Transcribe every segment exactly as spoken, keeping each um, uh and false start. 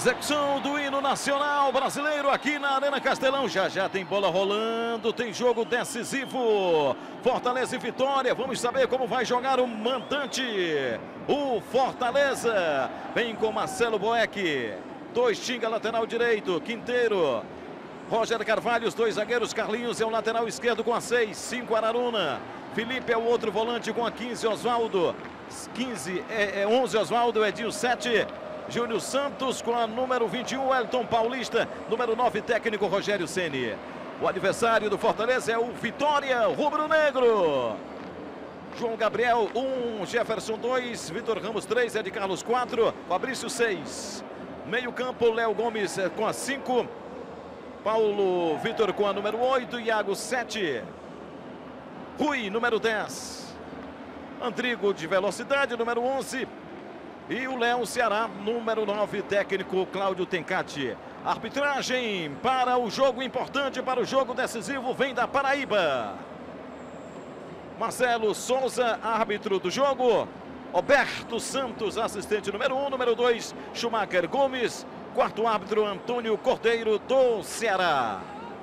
Execução do hino nacional brasileiro aqui na Arena Castelão. Já já tem bola rolando, tem jogo decisivo. Fortaleza e Vitória. Vamos saber como vai jogar o mandante. O Fortaleza vem com Marcelo Boeck. Dois Tinga, lateral direito. Quinteiro. Roger Carvalho, os dois zagueiros. Carlinhos é o lateral esquerdo com a seis. cinco Araruna. Felipe é o outro volante com a quinze. Oswaldo. quinze, é, é onze Oswaldo. Edinho sete. Júnior Santos com a número vinte e um, Wellington Paulista, número nove, técnico Rogério Ceni. O adversário do Fortaleza é o Vitória rubro-negro. João Gabriel um, Jefferson dois, Vitor Ramos três, Ed Carlos quatro, Fabrício seis. Meio campo, Léo Gomes com a cinco, Paulo Vitor com a número oito, Iago sete, Rui número dez, Andrigo de velocidade, número onze. E o Léo Ceará, número nove, técnico Cláudio Tencati. Arbitragem para o jogo importante, para o jogo decisivo, vem da Paraíba. Marcelo Souza, árbitro do jogo. Roberto Santos, assistente número um. Número dois, Schumacher Gomes. Quarto árbitro, Antônio Cordeiro, do Ceará.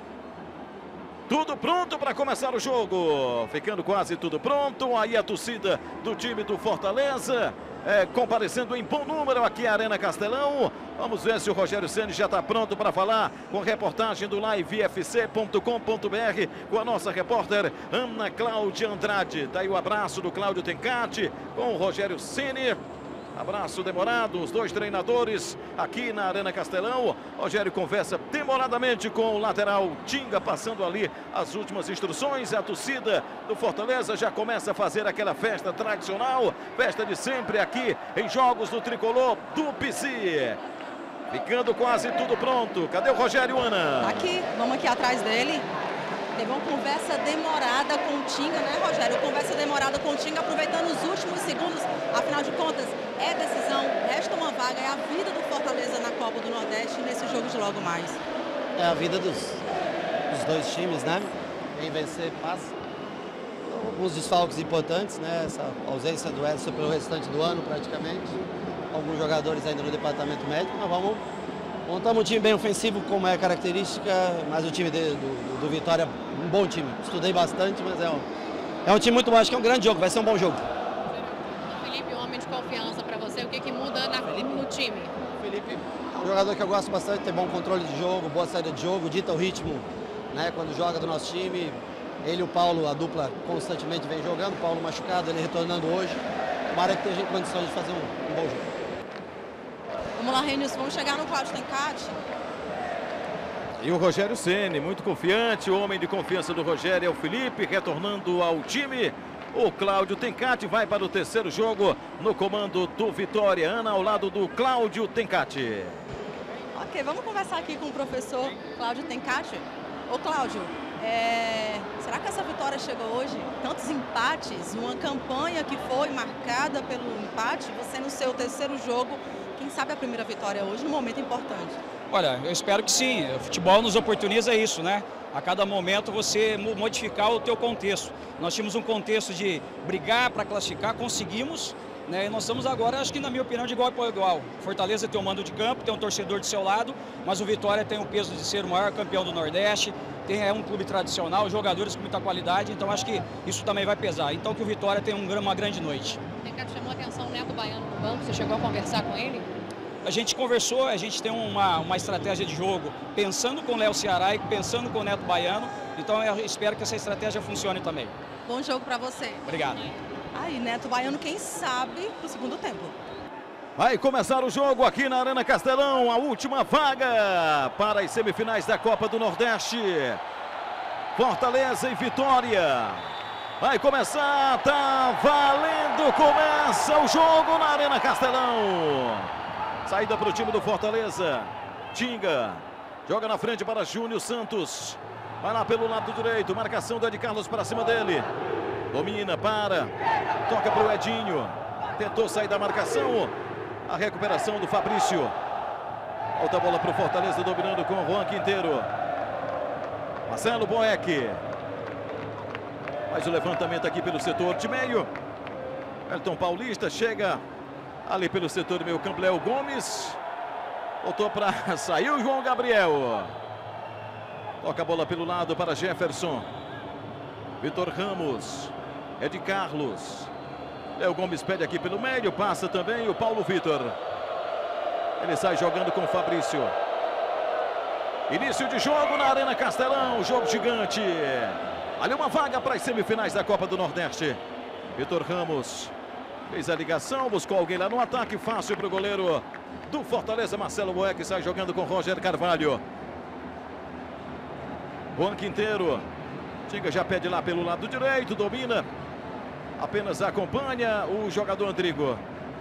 Tudo pronto para começar o jogo. Ficando quase tudo pronto. Aí a torcida do time do Fortaleza. É, comparecendo em bom número aqui à Arena Castelão. Vamos ver se o Rogério Ceni já está pronto para falar com reportagem do live f c ponto com ponto b r com a nossa repórter Ana Cláudia Andrade. Está aí o abraço do Cláudio Tencati com o Rogério Ceni. Abraço demorado, os dois treinadores aqui na Arena Castelão. Rogério conversa demoradamente com o lateral Tinga, passando ali as últimas instruções. A torcida do Fortaleza já começa a fazer aquela festa tradicional, festa de sempre aqui em jogos do Tricolor do P C. Ficando quase tudo pronto. Cadê o Rogério, Ana? Aqui, vamos aqui atrás dele. Teve uma conversa demorada com o Tinga, né, Rogério? Conversa demorada com o Tinga, aproveitando os últimos segundos. Afinal de contas, é decisão, resta uma vaga, é a vida do Fortaleza na Copa do Nordeste nesse jogo de logo mais. É a vida dos, dos dois times, né? Quem vencer passa. Alguns desfalques importantes, né? Essa ausência do Edson pelo restante do ano, praticamente. Alguns jogadores ainda no departamento médico, mas vamos... Montamos um time bem ofensivo, como é a característica, mas o time de, do, do Vitória, um bom time. Estudei bastante, mas é um, é um time muito bom, acho que é um grande jogo, vai ser um bom jogo. Felipe, um homem de confiança para você, o que, que muda na, no time? O Felipe é um jogador que eu gosto bastante, tem bom controle de jogo, boa saída de jogo, dita o ritmo, né, quando joga do nosso time. Ele e o Paulo, a dupla, constantemente vem jogando, o Paulo machucado, ele retornando hoje. Tomara que esteja em condições de fazer um, um bom jogo. Vamos lá, Renilson, vamos chegar no Cláudio Tencati. E o Rogério Ceni, muito confiante, o homem de confiança do Rogério é o Felipe, retornando ao time. O Cláudio Tencati vai para o terceiro jogo no comando do Vitória. Ana, ao lado do Cláudio Tencati. Ok, vamos conversar aqui com o professor Cláudio Tencati. Ô, Cláudio, é... será que essa vitória chegou hoje? Tantos empates, uma campanha que foi marcada pelo empate, você no seu terceiro jogo, quem sabe a primeira vitória hoje, num momento importante? Olha, eu espero que sim. O futebol nos oportuniza isso, né? A cada momento você modificar o teu contexto. Nós tínhamos um contexto de brigar para classificar, conseguimos, né? E nós estamos agora, acho que na minha opinião, de igual para igual. Fortaleza tem um mando de campo, tem um torcedor do seu lado, mas o Vitória tem o peso de ser o maior campeão do Nordeste, tem, é um clube tradicional, jogadores com muita qualidade, então acho que isso também vai pesar. Então que o Vitória tem um, uma grande noite. Tencati, chamou a atenção o Neto Baiano no banco, você chegou a conversar com ele? A gente conversou, a gente tem uma, uma estratégia de jogo pensando com o Léo Ceará e pensando com o Neto Baiano, então eu espero que essa estratégia funcione também. Bom jogo para você. Obrigado. Aí, Neto Baiano, quem sabe, pro segundo tempo. Vai começar o jogo aqui na Arena Castelão, a última vaga para as semifinais da Copa do Nordeste. Fortaleza e Vitória. Vai começar, tá valendo, começa o jogo na Arena Castelão. Saída para o time do Fortaleza. Tinga joga na frente para Júnior Santos. Vai lá pelo lado direito, marcação do Ed Carlos para cima dele. Domina, para, toca para o Edinho. Tentou sair da marcação. A recuperação do Fabrício. Volta a bola para o Fortaleza, dominando com o Juan Quinteiro. Marcelo Boeck. Faz o levantamento aqui pelo setor de meio. Wellington Paulista chega ali pelo setor de meio campo. Léo Gomes. Voltou para... Saiu o João Gabriel. Toca a bola pelo lado para Jefferson. Vitor Ramos. É de Carlos. Léo Gomes pede aqui pelo meio. Passa também o Paulo Vitor. Ele sai jogando com o Fabrício. Início de jogo na Arena Castelão. Jogo gigante. Ali uma vaga para as semifinais da Copa do Nordeste. Vitor Ramos fez a ligação. Buscou alguém lá no ataque. Fácil para o goleiro do Fortaleza. Marcelo Boeck sai jogando com Roger Carvalho. Juan Quinteiro. Tinga já pede lá pelo lado direito. Domina. Apenas acompanha o jogador Andrigo.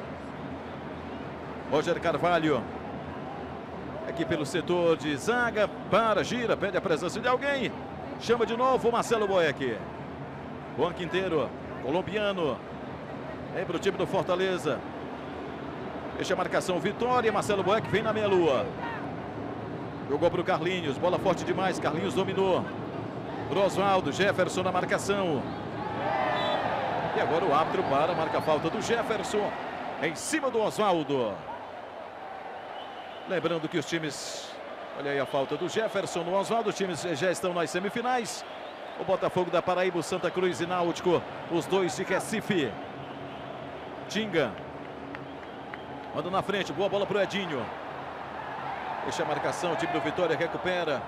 Roger Carvalho. Aqui pelo setor de zaga. Para, gira, pede a presença de alguém. Chama de novo o Marcelo Boeck. Juan Quinteiro. Colombiano. Vem para o time do Fortaleza. Deixa a marcação Vitória. Marcelo Boeck vem na meia-lua. Jogou para o Carlinhos. Bola forte demais. Carlinhos dominou. Pro Oswaldo. Jefferson na marcação. E agora o árbitro para. Marca a falta do Jefferson. Em cima do Oswaldo. Lembrando que os times... Olha aí a falta do Jefferson no Oswaldo. Os times já estão nas semifinais. O Botafogo da Paraíba, o Santa Cruz e Náutico. Os dois de Recife. Tinga. Manda na frente. Boa bola para o Edinho. Deixa a marcação. O time do Vitória recupera.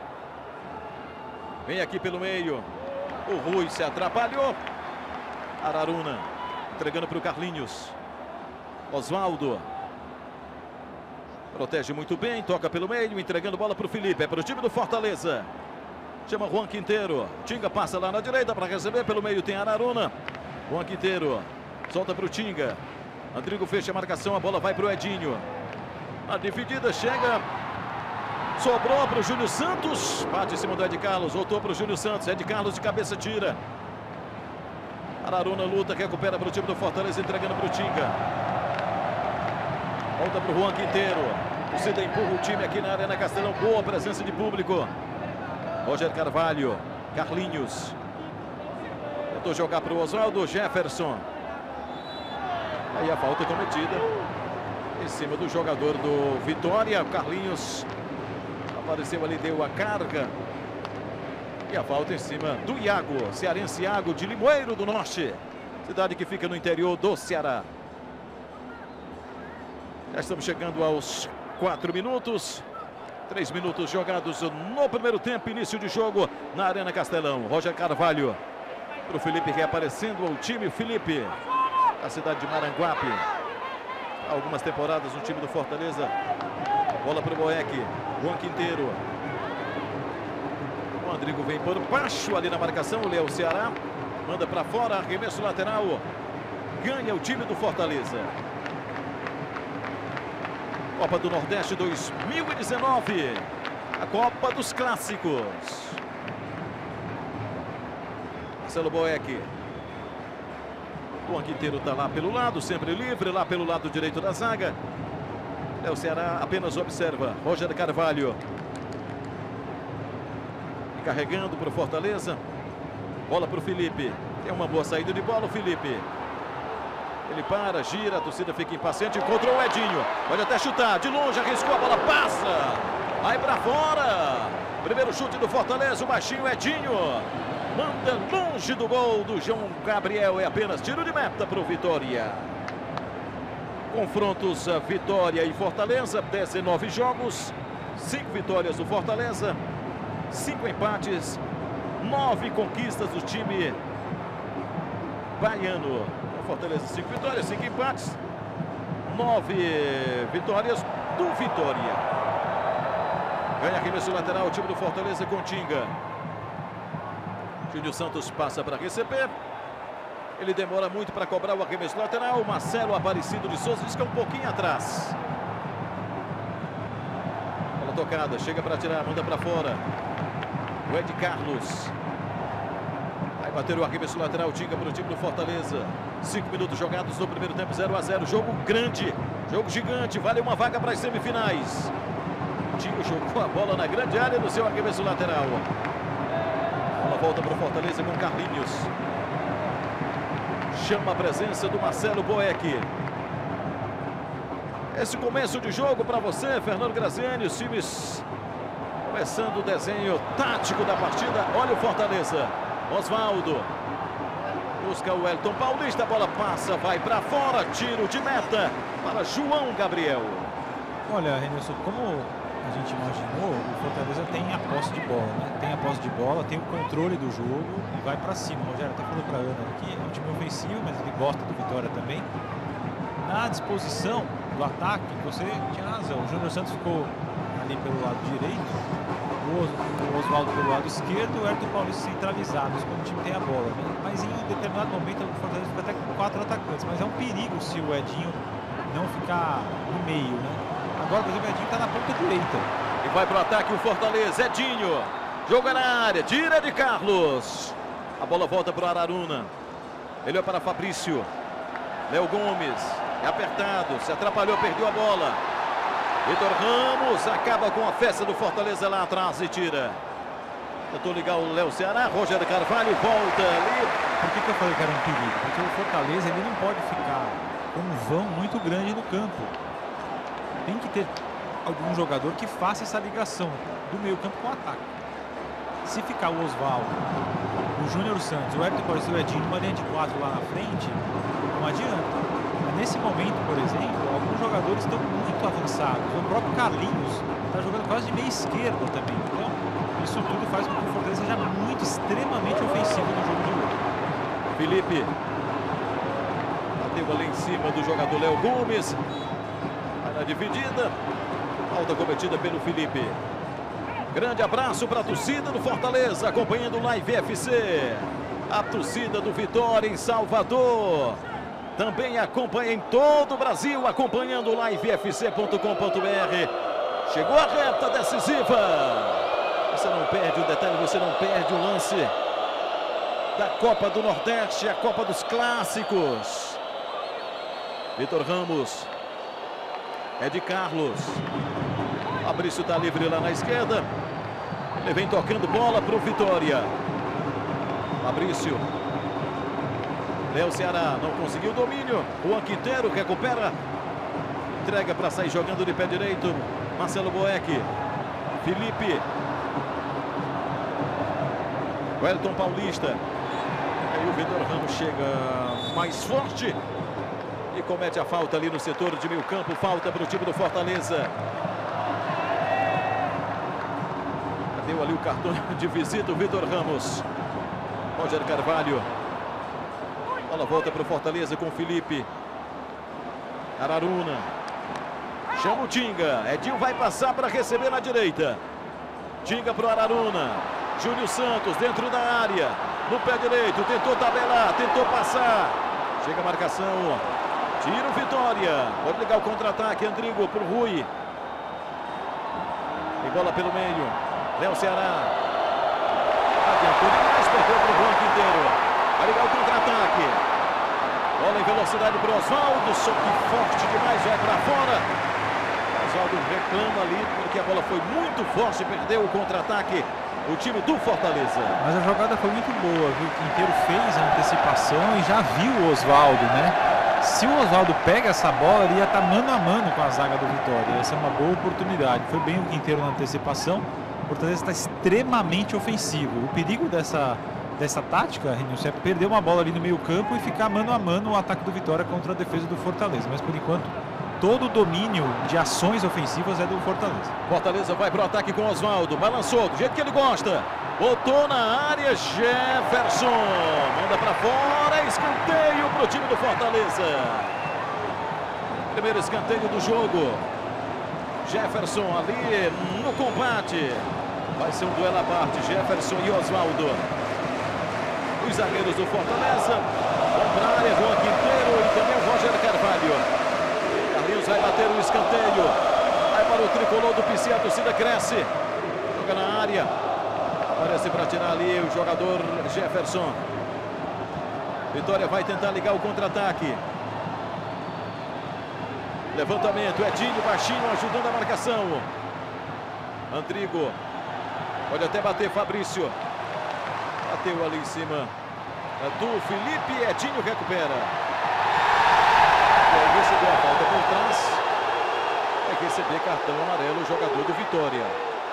Vem aqui pelo meio. O Rui se atrapalhou. Araruna. Entregando para o Carlinhos. Oswaldo. Protege muito bem. Toca pelo meio. Entregando bola para o Felipe. É para o time do Fortaleza. Chama Juan Quinteiro. Tinga passa lá na direita para receber. Pelo meio tem Araruna. Juan Quinteiro. Solta para o Tinga. Andrigo fecha a marcação. A bola vai para o Edinho. A dividida chega. Sobrou para o Júnior Santos. Bate em cima do Ed Carlos. Voltou para o Júnior Santos. Ed Carlos de cabeça tira. Araruna luta. Recupera para o time do Fortaleza. Entregando para o Tinga. Volta para o Juan Quinteiro. O Cida empurra o time aqui na Arena Castelão. Boa presença de público. Roger Carvalho. Carlinhos. Tentou jogar para o Oswaldo. Jefferson. Aí a falta cometida em cima do jogador do Vitória. O Carlinhos apareceu ali, deu a carga. E a falta em cima do Iago. Cearense Iago de Limoeiro do Norte. Cidade que fica no interior do Ceará. Já estamos chegando aos quatro minutos. Três minutos jogados no primeiro tempo. Início de jogo na Arena Castelão. Roger Carvalho. Para o Felipe reaparecendo ao time. Felipe. A cidade de Maranguape. Há algumas temporadas no time do Fortaleza. Bola para o Boeck. Juan Quinteiro. O Andrigo vem por baixo ali na marcação. O Léo Ceará. Manda para fora. Arremesso lateral. Ganha o time do Fortaleza. Copa do Nordeste dois mil e dezenove. A Copa dos Clássicos. Marcelo Boeck. O Quinteiro está lá pelo lado, sempre livre, lá pelo lado direito da zaga. É o Ceará, apenas observa. Roger Carvalho. Carregando para o Fortaleza. Bola para o Felipe. Tem uma boa saída de bola o Felipe. Ele para, gira, a torcida fica impaciente. Encontrou o Edinho. Pode até chutar. De longe, arriscou, a bola passa. Vai para fora. Primeiro chute do Fortaleza, o baixinho Edinho. Manda longe do gol do João Gabriel. É apenas tiro de meta para o Vitória. Confrontos Vitória e Fortaleza. dezenove jogos. cinco vitórias do Fortaleza. cinco empates. nove conquistas do time baiano. Fortaleza, cinco vitórias, cinco empates. nove vitórias do Vitória. Ganha arremesso lateral o time do Fortaleza com Tinga. Júnior Santos passa para receber. Ele demora muito para cobrar o arremesso lateral. Marcelo Aparecido de Souza diz que é um pouquinho atrás. Bola tocada, chega para tirar, manda para fora. O Ed Carlos. Vai bater o arremesso lateral, Tinga para o time do Fortaleza. Cinco minutos jogados no primeiro tempo, zero a zero. Jogo grande, jogo gigante, vale uma vaga para as semifinais. Tinga jogou a bola na grande área no seu arremesso lateral. Bola volta para o Fortaleza com Carlinhos. Chama a presença do Marcelo Boeck. Esse começo de jogo para você, Fernando Graziani, os times começando o desenho tático da partida. Olha o Fortaleza. Osvaldo. Busca o Wellington Paulista, a bola passa, vai para fora, tiro de meta para João Gabriel. Olha, Renilson, como a gente imaginou, o Fortaleza tem a posse de bola, né? Tem a posse de bola, tem o controle do jogo e vai para cima. O Rogério até falou para a Ana aqui, é um time ofensivo, mas ele gosta do Vitória também. Na disposição do ataque, você tinha razão, o Júnior Santos ficou ali pelo lado direito, o Osvaldo pelo lado esquerdo, o Wellington Paulista centralizados, quando o time tem a bola, né? Mas em um determinado momento o Fortaleza fica até com quatro atacantes, mas é um perigo se o Edinho não ficar no meio, né? Agora, por exemplo, o Edinho está na ponta direita. E vai para o ataque o Fortaleza, Edinho, joga na área, tira de Carlos. A bola volta para o Araruna, ele é para Fabrício, Léo Gomes, é apertado, se atrapalhou, perdeu a bola. Vitor Ramos acaba com a festa do Fortaleza lá atrás e tira. Tentou ligar o Léo Ceará, Rogério Carvalho volta ali. Por que, que eu falei que era um perigo? Porque o Fortaleza ele não pode ficar com um vão muito grande no campo. Tem que ter algum jogador que faça essa ligação do meio campo com o ataque. Se ficar o Osvaldo, o Júnior Santos, o Wellington Paulista e o Edinho numa linha de quatro lá na frente, não adianta. Nesse momento, por exemplo, alguns jogadores estão muito avançados. O próprio Carlinhos está jogando quase de meia esquerda também. Então, isso tudo faz com que o Fortaleza seja muito, extremamente ofensivo no jogo de hoje. Felipe bateu ali em cima do jogador Léo Gomes. Vai na dividida. Falta cometida pelo Felipe. Grande abraço para a torcida do Fortaleza, acompanhando o Live F C. A torcida do Vitória em Salvador. Também acompanha em todo o Brasil, acompanhando o live f c ponto com ponto b r. Chegou a reta decisiva. Você não perde o detalhe, você não perde o lance da Copa do Nordeste, a Copa dos Clássicos. Vitor Ramos. É de Carlos. Fabrício está livre lá na esquerda. Ele vem tocando bola para o Vitória. Fabrício. Léo Ceará não conseguiu o domínio. Juan Quinteiro recupera. Entrega para sair jogando de pé direito. Marcelo Boeck. Felipe. Wellington Paulista. Aí o Vitor Ramos chega mais forte. E comete a falta ali no setor de meio campo. Falta para o time do Fortaleza. Deu ali o cartão de visita o Vitor Ramos. Rogério Carvalho. Bola volta para o Fortaleza com o Felipe. Araruna. Chama o Tinga. Edinho vai passar para receber na direita. Tinga para o Araruna. Júnior Santos dentro da área. No pé direito. Tentou tabelar. Tentou passar. Chega a marcação. Tira o Vitória. Pode ligar o contra-ataque. Andrigo para o Rui. Tem bola pelo meio. Léo Ceará. Atentou demais. Perdeu para o Juan Quinteiro. Vai ligar o contra-ataque. Bola em velocidade para o Osvaldo. Só que forte demais, vai para fora. Osvaldo reclama ali porque a bola foi muito forte e perdeu o contra-ataque. O time do Fortaleza. Mas a jogada foi muito boa, viu? O Quinteiro fez a antecipação e já viu o Osvaldo, né? Se o Osvaldo pega essa bola, ele ia estar mano a mano com a zaga do Vitória. Essa é uma boa oportunidade. Foi bem o Quinteiro na antecipação. O Fortaleza está extremamente ofensivo. O perigo dessa... dessa tática, Renilson, é perder uma bola ali no meio campo e ficar mano a mano o ataque do Vitória contra a defesa do Fortaleza. Mas por enquanto, todo o domínio de ações ofensivas é do Fortaleza. Fortaleza vai para o ataque com Osvaldo. Balançou do jeito que ele gosta. Botou na área Jefferson. Manda para fora. Escanteio para o time do Fortaleza. Primeiro escanteio do jogo. Jefferson ali no combate. Vai ser um duelo à parte. Jefferson e Osvaldo. Os zagueiros do Fortaleza vão para a área, Juan Quinteiro e também o Rogério Carvalho. Carlinhos vai bater o escanteio. Vai para o tricolor do P C, a torcida cresce. Joga na área. Aparece para tirar ali o jogador Jefferson. Vitória vai tentar ligar o contra-ataque. Levantamento, Edinho baixinho ajudando a marcação. Andrigo. Pode até bater Fabrício. Bateu ali em cima do Felipe. Edinho recupera. Recebeu a falta por trás. Vai receber cartão amarelo o jogador do Vitória.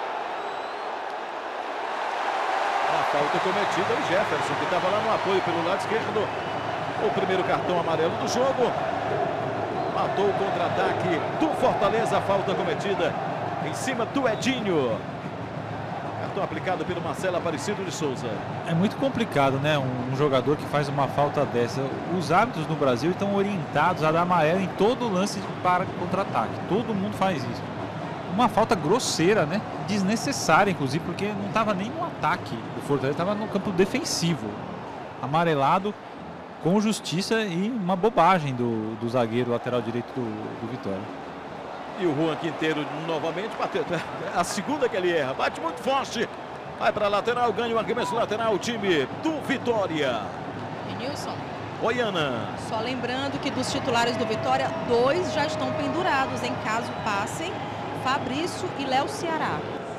A falta cometida o Jefferson, que estava lá no apoio pelo lado esquerdo. O primeiro cartão amarelo do jogo. Matou o contra-ataque do Fortaleza. A falta cometida em cima do Edinho. Cartão aplicado pelo Marcelo Aparecido de Souza. É muito complicado, né? Um, um jogador que faz uma falta dessa. Os árbitros no Brasil estão orientados a dar amarelo em todo lance para contra-ataque. Todo mundo faz isso. Uma falta grosseira, né? Desnecessária, inclusive, porque não estava nem no ataque do Fortaleza, estava no campo defensivo. Amarelado com justiça e uma bobagem do, do zagueiro lateral direito do, do Vitória. E o Juan Quinteiro novamente bateu. A segunda que ele erra. Bate muito forte. Vai para a lateral, ganha o arremesso lateral. O time do Vitória. Nilson. Oi, Ana. Só lembrando que dos titulares do Vitória, dois já estão pendurados em caso passem. Fabrício e Léo Ceará.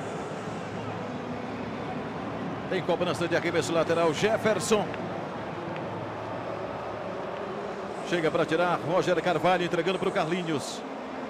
Tem cobrança de arremesso lateral. Jefferson. Chega para tirar. Roger Carvalho entregando para o Carlinhos.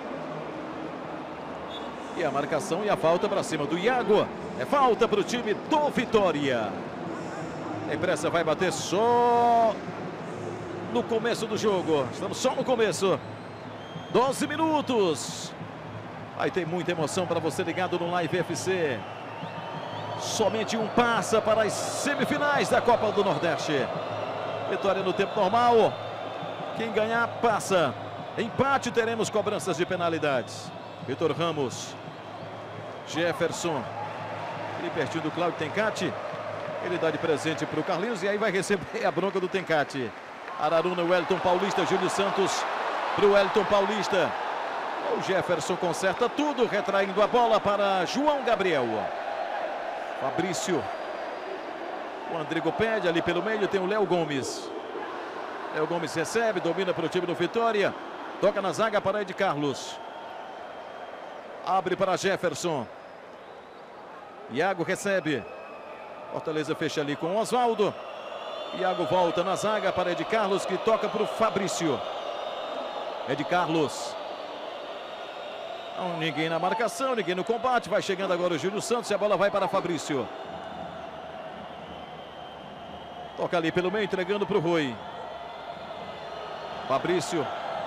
E a marcação e a falta para cima do Iago. É falta para o time do Vitória. A pressa vai bater só no começo do jogo. Estamos só no começo. doze minutos. Aí tem muita emoção para você ligado no Live F C. Somente um passa para as semifinais da Copa do Nordeste. Vitória no tempo normal. Quem ganhar passa. Empate, teremos cobranças de penalidades. Vitor Ramos. Jefferson. Ali pertinho do Cláudio Tencati. Ele dá de presente para o Carlinhos e aí vai receber a bronca do Tencati. Araruna, Wellington Paulista, Júlio Santos para o Wellington Paulista. O Jefferson conserta tudo, retraindo a bola para João Gabriel. Fabrício. O Andrigo pede ali pelo meio, tem o Léo Gomes. Léo Gomes recebe, domina para o time do Vitória. Toca na zaga para Ed Carlos. Abre para Jefferson. Iago recebe. Fortaleza fecha ali com o Oswaldo. Iago volta na zaga para Ed Carlos, que toca para o Fabrício. Ed Carlos. Não, ninguém na marcação, ninguém no combate. Vai chegando agora o Júlio Santos e a bola vai para Fabrício. Toca ali pelo meio, entregando para o Rui. Fabrício.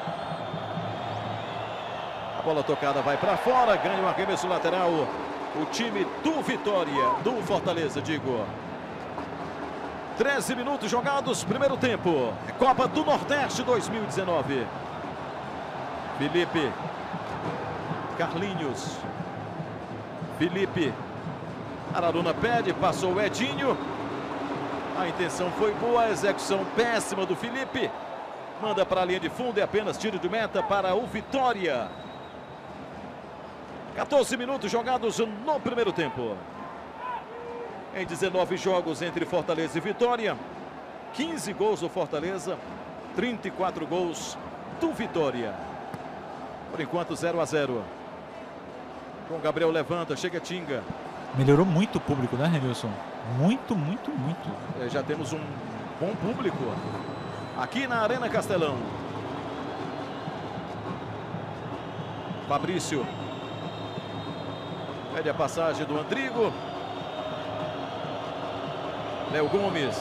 A bola tocada vai para fora, ganha o arremesso lateral. O time do Vitória, do Fortaleza, digo. treze minutos jogados, primeiro tempo. É Copa do Nordeste dois mil e dezenove. Felipe. Carlinhos. Felipe. Araruna pede, passou o Edinho. A intenção foi boa, a execução péssima do Felipe. Manda para a linha de fundo, é apenas tiro de meta para o Vitória. quatorze minutos jogados no primeiro tempo. Em dezenove jogos entre Fortaleza e Vitória. quinze gols do Fortaleza, trinta e quatro gols do Vitória. Por enquanto zero a zero. João Gabriel levanta, chega Tinga. Melhorou muito o público, né, Renilson? Muito, muito, muito. É, já temos um bom público aqui na Arena Castelão. Fabrício. Pede a passagem do Andrigo. Léo Gomes.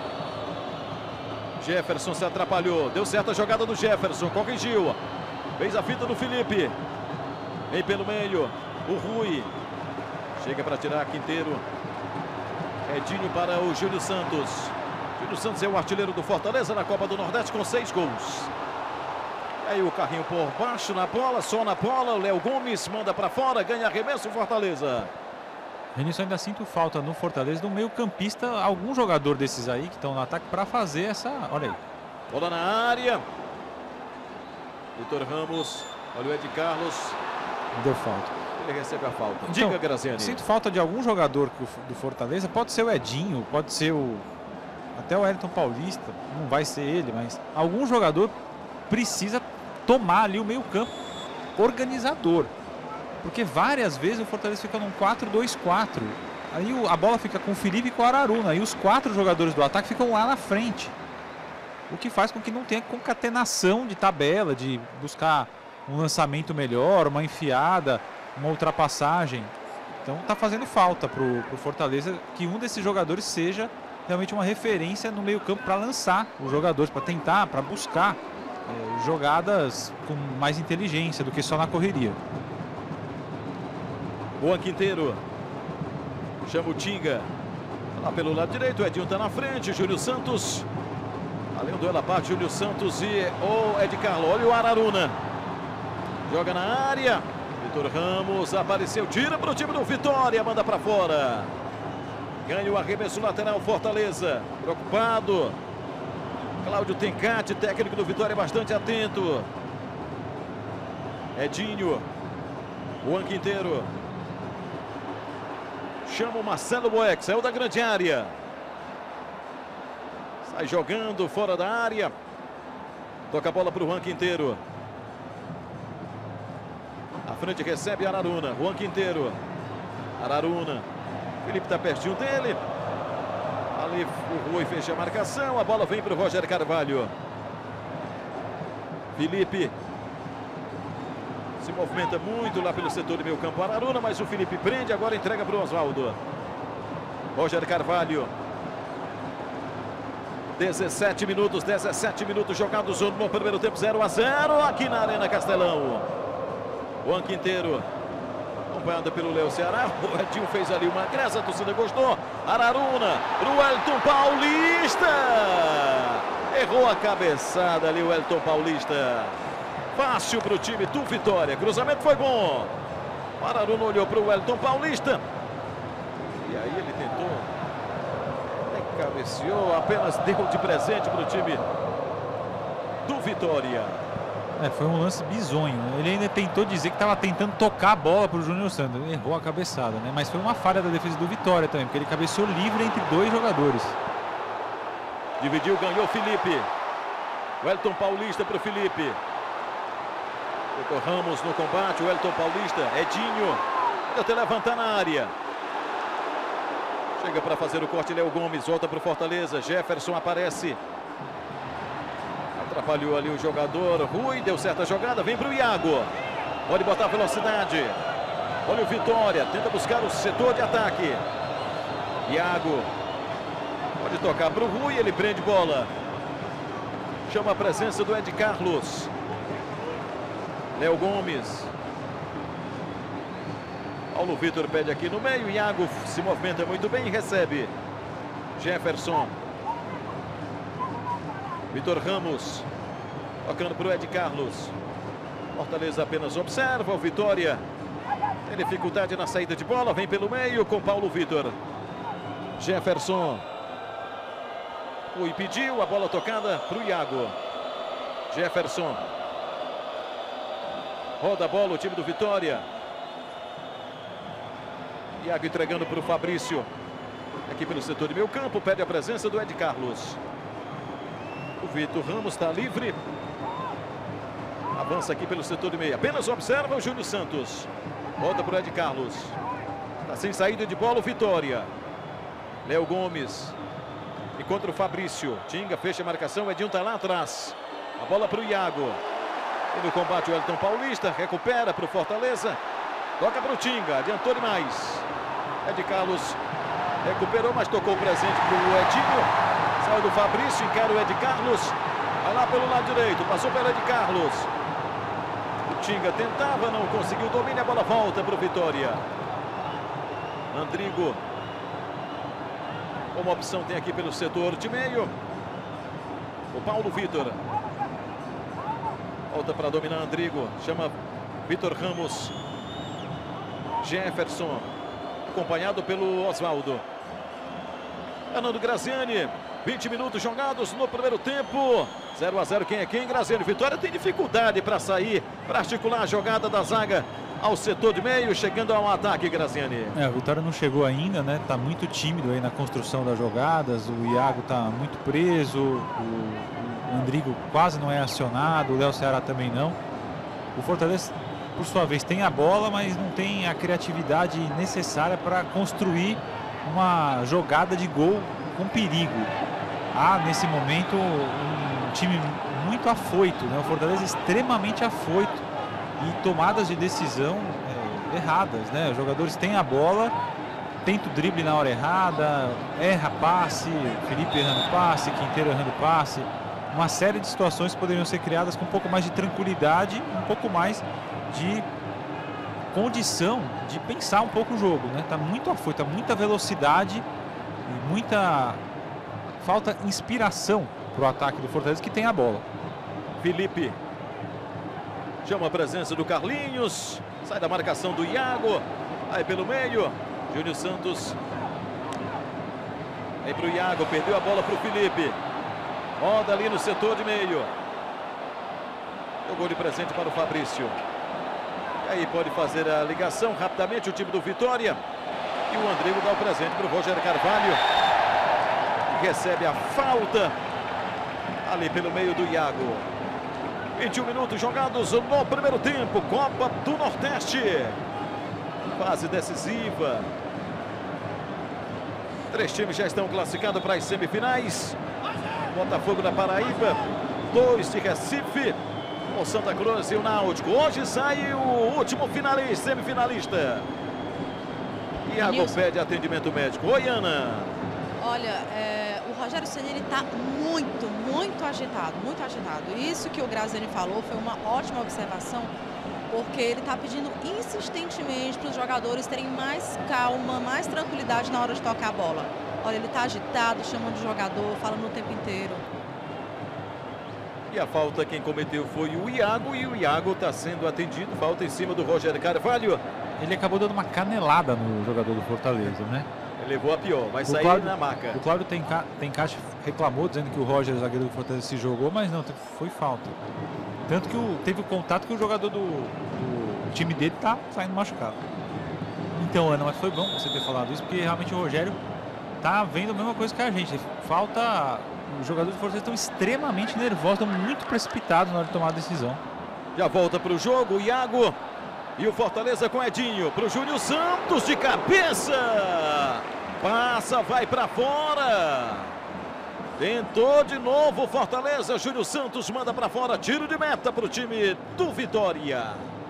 Jefferson se atrapalhou. Deu certo a jogada do Jefferson. Corrigiu. Fez a fita do Felipe. Vem pelo meio. O Rui. Chega para tirar Quinteiro. Edinho para o Júlio Santos. Júlio Santos é o artilheiro do Fortaleza na Copa do Nordeste com seis gols. Aí o carrinho por baixo na bola, só na bola. O Léo Gomes manda para fora, ganha arremesso o Fortaleza. Renilson, ainda sinto falta no Fortaleza do meio campista, algum jogador desses aí que estão no ataque para fazer essa... Olha aí. Bola na área. Vitor Ramos, olha o Ed Carlos. Deu falta. Ele recebe a falta. Então, Diga, Graziani. Sinto falta de algum jogador do Fortaleza, pode ser o Edinho, pode ser o... Até o Wellington Paulista, não vai ser ele, mas algum jogador precisa tomar ali o meio campo organizador. Porque várias vezes o Fortaleza fica num quatro dois quatro. Aí a bola fica com o Felipe e com o Araruna. E os quatro jogadores do ataque ficam lá na frente. O que faz com que não tenha concatenação de tabela, de buscar um lançamento melhor, uma enfiada, uma ultrapassagem. Então está fazendo falta para o Fortaleza que um desses jogadores seja realmente uma referência no meio campo para lançar os jogadores, para tentar, para buscar é, jogadas com mais inteligência do que só na correria. Juan Quinteiro chama o Tinga lá pelo lado direito, o Edinho está na frente, Júlio Santos, além do ela parte, Júlio Santos e o Ed Carlos. Olha o Araruna, joga na área, Vitor Ramos apareceu, tira para o time do Vitória, manda para fora. Ganha o arremesso lateral Fortaleza, preocupado. Cláudio Tencati, técnico do Vitória, bastante atento. Edinho, Juan Quinteiro. Chama o Marcelo Boeck, saiu da grande área. Sai jogando fora da área. Toca a bola para o Juan Quinteiro. À frente recebe Araruna, Juan Quinteiro. Araruna. Felipe está pertinho dele. Ali o Rui fecha a marcação. A bola vem para o Roger Carvalho. Felipe se movimenta muito lá pelo setor do meio campo. Araruna, mas o Felipe prende. Agora entrega para o Oswaldo. Roger Carvalho. dezessete minutos, dezessete minutos jogados no primeiro tempo. zero a zero aqui na Arena Castelão. Juan Quinteiro. Acompanhado pelo Léo Ceará, o Edinho fez ali uma graça, a torcida gostou. Araruna, pro Elton Paulista. Errou a cabeçada ali o Elton Paulista. Fácil para o time do Vitória, cruzamento foi bom. O Araruna olhou para o Elton Paulista. E aí ele tentou, cabeceou, apenas deu de presente para o time do Vitória. É, foi um lance bizonho. Ele ainda tentou dizer que estava tentando tocar a bola para o Júnior Santos. Ele errou a cabeçada, né? Mas foi uma falha da defesa do Vitória também, porque ele cabeceou livre entre dois jogadores. Dividiu, ganhou Felipe. O Elton Paulista para o Felipe. Vitor Ramos no combate, o Elton Paulista. Edinho. Até levantar na área. Chega para fazer o corte, Léo Gomes. Volta para o Fortaleza. Jefferson aparece. Atrapalhou ali o jogador. Rui, deu certa jogada. Vem para o Iago. Pode botar velocidade. Olha o Vitória. Tenta buscar o setor de ataque. Iago. Pode tocar para o Rui. Ele prende bola. Chama a presença do Ed Carlos. Léo Gomes. Paulo Vitor pede aqui no meio. Iago se movimenta muito bem e recebe. Jefferson. Vitor Ramos. Tocando para o Ed Carlos. Fortaleza apenas observa. O Vitória tem dificuldade na saída de bola. Vem pelo meio com Paulo Vitor. Jefferson. O impediu. A bola tocada para o Iago. Jefferson. Roda a bola o time do Vitória. Iago entregando para o Fabrício. Aqui pelo setor de meio campo. Pede a presença do Ed Carlos. O Vitor Ramos está livre. Avança aqui pelo setor de meio. Apenas observa o Júnior Santos. Volta para o Ed Carlos. Está sem saída de bola o Vitória. Léo Gomes. Encontra o Fabrício. Tinga fecha a marcação. Edinho está lá atrás. A bola para o Iago. E no combate o Elton Paulista. Recupera para o Fortaleza. Toca para o Tinga. Adiantou demais. Ed Carlos recuperou, mas tocou o presente para o Edinho. Saiu do Fabrício, encara o Ed Carlos. Vai lá pelo lado direito. Passou pelo Ed Carlos. O Tinga tentava, não conseguiu. Domina, a bola volta para o Vitória. Andrigo. Uma opção tem aqui pelo setor de meio. O Paulo Vitor. Volta para dominar Andrigo. Chama Vitor Ramos. Jefferson. Acompanhado pelo Oswaldo. Fernando Graziani. vinte minutos jogados no primeiro tempo. zero a zero. Quem é quem? Graziani. Vitória tem dificuldade para sair, para articular a jogada da zaga ao setor de meio, chegando ao ataque, Graziani. É, o Vitória não chegou ainda, né? Tá muito tímido aí na construção das jogadas. O Iago tá muito preso. O, o Andrigo quase não é acionado. O Léo Ceará também não. O Fortaleza, por sua vez, tem a bola, mas não tem a criatividade necessária para construir uma jogada de gol com perigo. Há nesse momento um time muito afoito, né? O Fortaleza extremamente afoito e tomadas de decisão é, erradas, né? Os jogadores têm a bola, tenta o drible na hora errada, erra passe, Felipe errando passe, Quinteiro errando passe. Uma série de situações poderiam ser criadas com um pouco mais de tranquilidade, um pouco mais de condição de pensar um pouco o jogo, né? Tá muito afoito, tá muita velocidade e muita falta inspiração para o ataque do Fortaleza, que tem a bola. Felipe chama a presença do Carlinhos, sai da marcação do Iago, aí pelo meio, Júnior Santos, aí para o Iago, perdeu a bola para o Felipe, roda ali no setor de meio, jogou de presente para o Fabrício, e aí pode fazer a ligação rapidamente o time do Vitória, e o Andrigo dá o presente para o Rogério Carvalho, que recebe a falta ali pelo meio do Iago. vinte e um minutos jogados no primeiro tempo, Copa do Nordeste, fase decisiva. Três times já estão classificados para as semifinais. Botafogo da Paraíba, dois de Recife, o Santa Cruz e o Náutico. Hoje sai o último finalista, semifinalista. Iago Nilson. pede atendimento médico. Oi, Ana. Olha, é, o Rogério Ceni ele está muito, muito agitado, muito agitado. Isso que o Graziani falou foi uma ótima observação, porque ele está pedindo insistentemente para os jogadores terem mais calma, mais tranquilidade na hora de tocar a bola. Olha, ele está agitado, chamando o jogador, falando o tempo inteiro. E a falta quem cometeu foi o Iago, e o Iago está sendo atendido, falta em cima do Rogério Carvalho. Ele acabou dando uma canelada no jogador do Fortaleza, né? Ele levou a pior, vai sair Cláudio, na maca. O Cláudio Tenca, Tencati reclamou, dizendo que o Roger, zagueiro do Fortaleza, se jogou, mas não, foi falta. Tanto que o, teve o contato que o jogador do, do time dele tá saindo machucado. Então, Ana, mas foi bom você ter falado isso, porque realmente o Rogério tá vendo a mesma coisa que a gente. Falta... Os jogadores do Fortaleza estão extremamente nervosos, estão muito precipitados na hora de tomar a decisão. Já volta para o jogo, o Iago. E o Fortaleza com Edinho. Para o Júnior Santos de cabeça. Passa, vai para fora. Tentou de novo o Fortaleza. Júnior Santos manda para fora. Tiro de meta para o time do Vitória.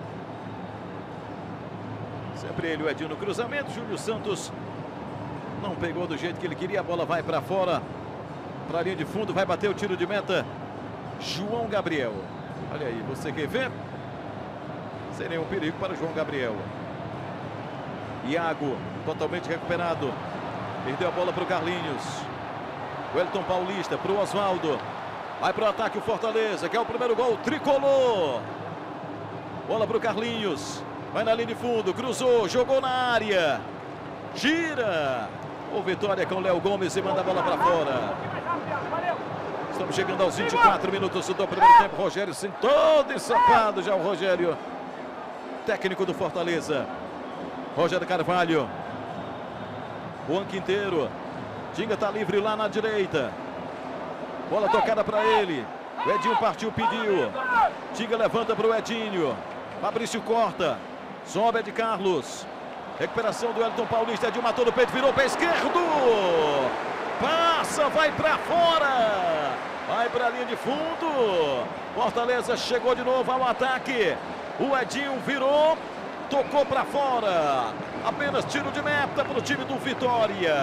Sempre ele, o Edinho no cruzamento. Júnior Santos não pegou do jeito que ele queria. A bola vai para fora. Para a linha de fundo, vai bater o tiro de meta João Gabriel. Olha aí, você quer ver? Sem nenhum perigo para o João Gabriel. Iago, totalmente recuperado. Perdeu a bola para o Carlinhos. O Elton Paulista para o Oswaldo. Vai para o ataque o Fortaleza, que é o primeiro gol tricolor. Bola para o Carlinhos. Vai na linha de fundo, cruzou, jogou na área. Gira. O Vitória com o Léo Gomes e manda a bola para fora. Estamos chegando aos vinte e quatro minutos do primeiro tempo. Rogério sim, todo ensapado já o Rogério, técnico do Fortaleza. Rogério Carvalho. Juan Quinteiro. Tinga está livre lá na direita. Bola tocada para ele. O Edinho partiu, pediu. Tinga levanta para o Edinho. Fabrício corta. Sobe é de Carlos. Recuperação do Elton Paulista. Edinho matou no peito, virou o pé esquerdo. Passa, vai para fora. Vai para a linha de fundo. Fortaleza chegou de novo ao ataque. O Edinho virou, tocou para fora. Apenas tiro de meta para o time do Vitória.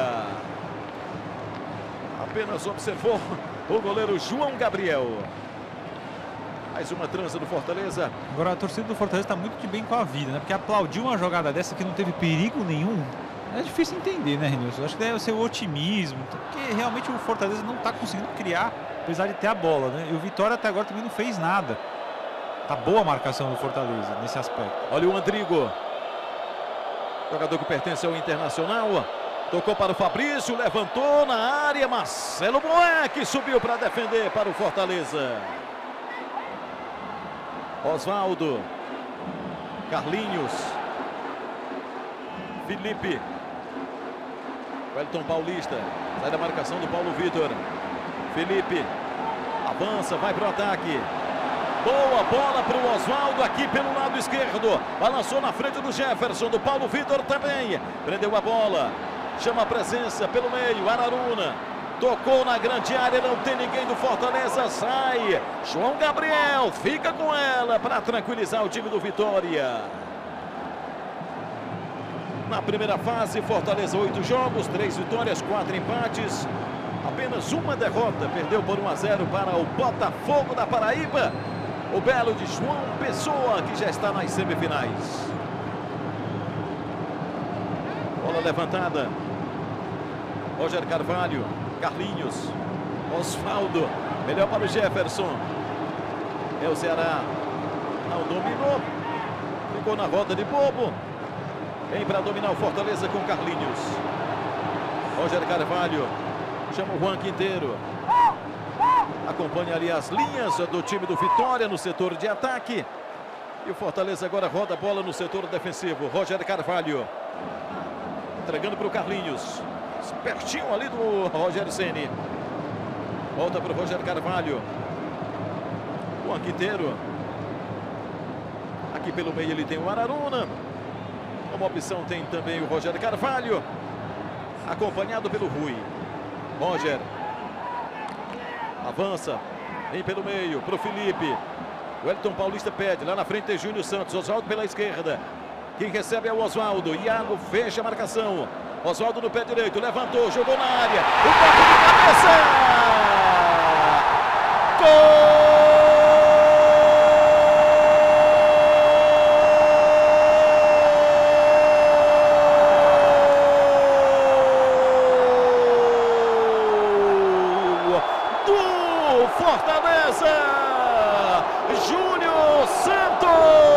Apenas observou o goleiro João Gabriel. Mais uma trança do Fortaleza. Agora a torcida do Fortaleza está muito de bem com a vida, né? Porque aplaudir uma jogada dessa que não teve perigo nenhum, é difícil entender, né, Renilson? Acho que deve ser o otimismo, porque realmente o Fortaleza não está conseguindo criar, apesar de ter a bola, né? E o Vitória até agora também não fez nada. Tá boa a marcação do Fortaleza nesse aspecto. Olha o Andrigo. Jogador que pertence ao Internacional. Tocou para o Fabrício, levantou na área. Marcelo Boeck subiu para defender para o Fortaleza. Oswaldo. Carlinhos. Felipe. Wellington Paulista. Sai da marcação do Paulo Vitor. Felipe. Avança, vai para o ataque. Boa bola para o Oswaldo aqui pelo lado esquerdo. Balançou na frente do Jefferson, do Paulo Vitor também. Prendeu a bola. Chama a presença pelo meio. Araruna. Tocou na grande área, não tem ninguém do Fortaleza, sai. João Gabriel fica com ela para tranquilizar o time do Vitória. Na primeira fase, Fortaleza oito jogos, três vitórias, quatro empates. Apenas uma derrota, perdeu por um a zero para o Botafogo da Paraíba. O belo de João Pessoa, que já está nas semifinais. Bola levantada. Roger Carvalho, Carlinhos, Osvaldo, melhor para o Jefferson. É o Ceará, não dominou, ficou na roda de bobo. Vem para dominar o Fortaleza com Carlinhos. Roger Carvalho, chama o Juan Quinteiro. Acompanha ali as linhas do time do Vitória no setor de ataque. E o Fortaleza agora roda a bola no setor defensivo. Roger Carvalho, entregando para o Carlinhos. Pertinho ali do Rogério Ceni. Volta para o Roger Carvalho. O Quinteiro. Aqui pelo meio ele tem o Araruna. Uma opção tem também o Roger Carvalho. Acompanhado pelo Rui. Roger. Avança. Vem pelo meio para o Felipe. O Elton Paulista pede. Lá na frente tem Júnior Santos. Osvaldo pela esquerda. Quem recebe é o Osvaldo. Iago fecha a marcação. Osvaldo no pé direito, levantou, jogou na área, o toque de cabeça! Gol! Do Fortaleza! Júnior Santos!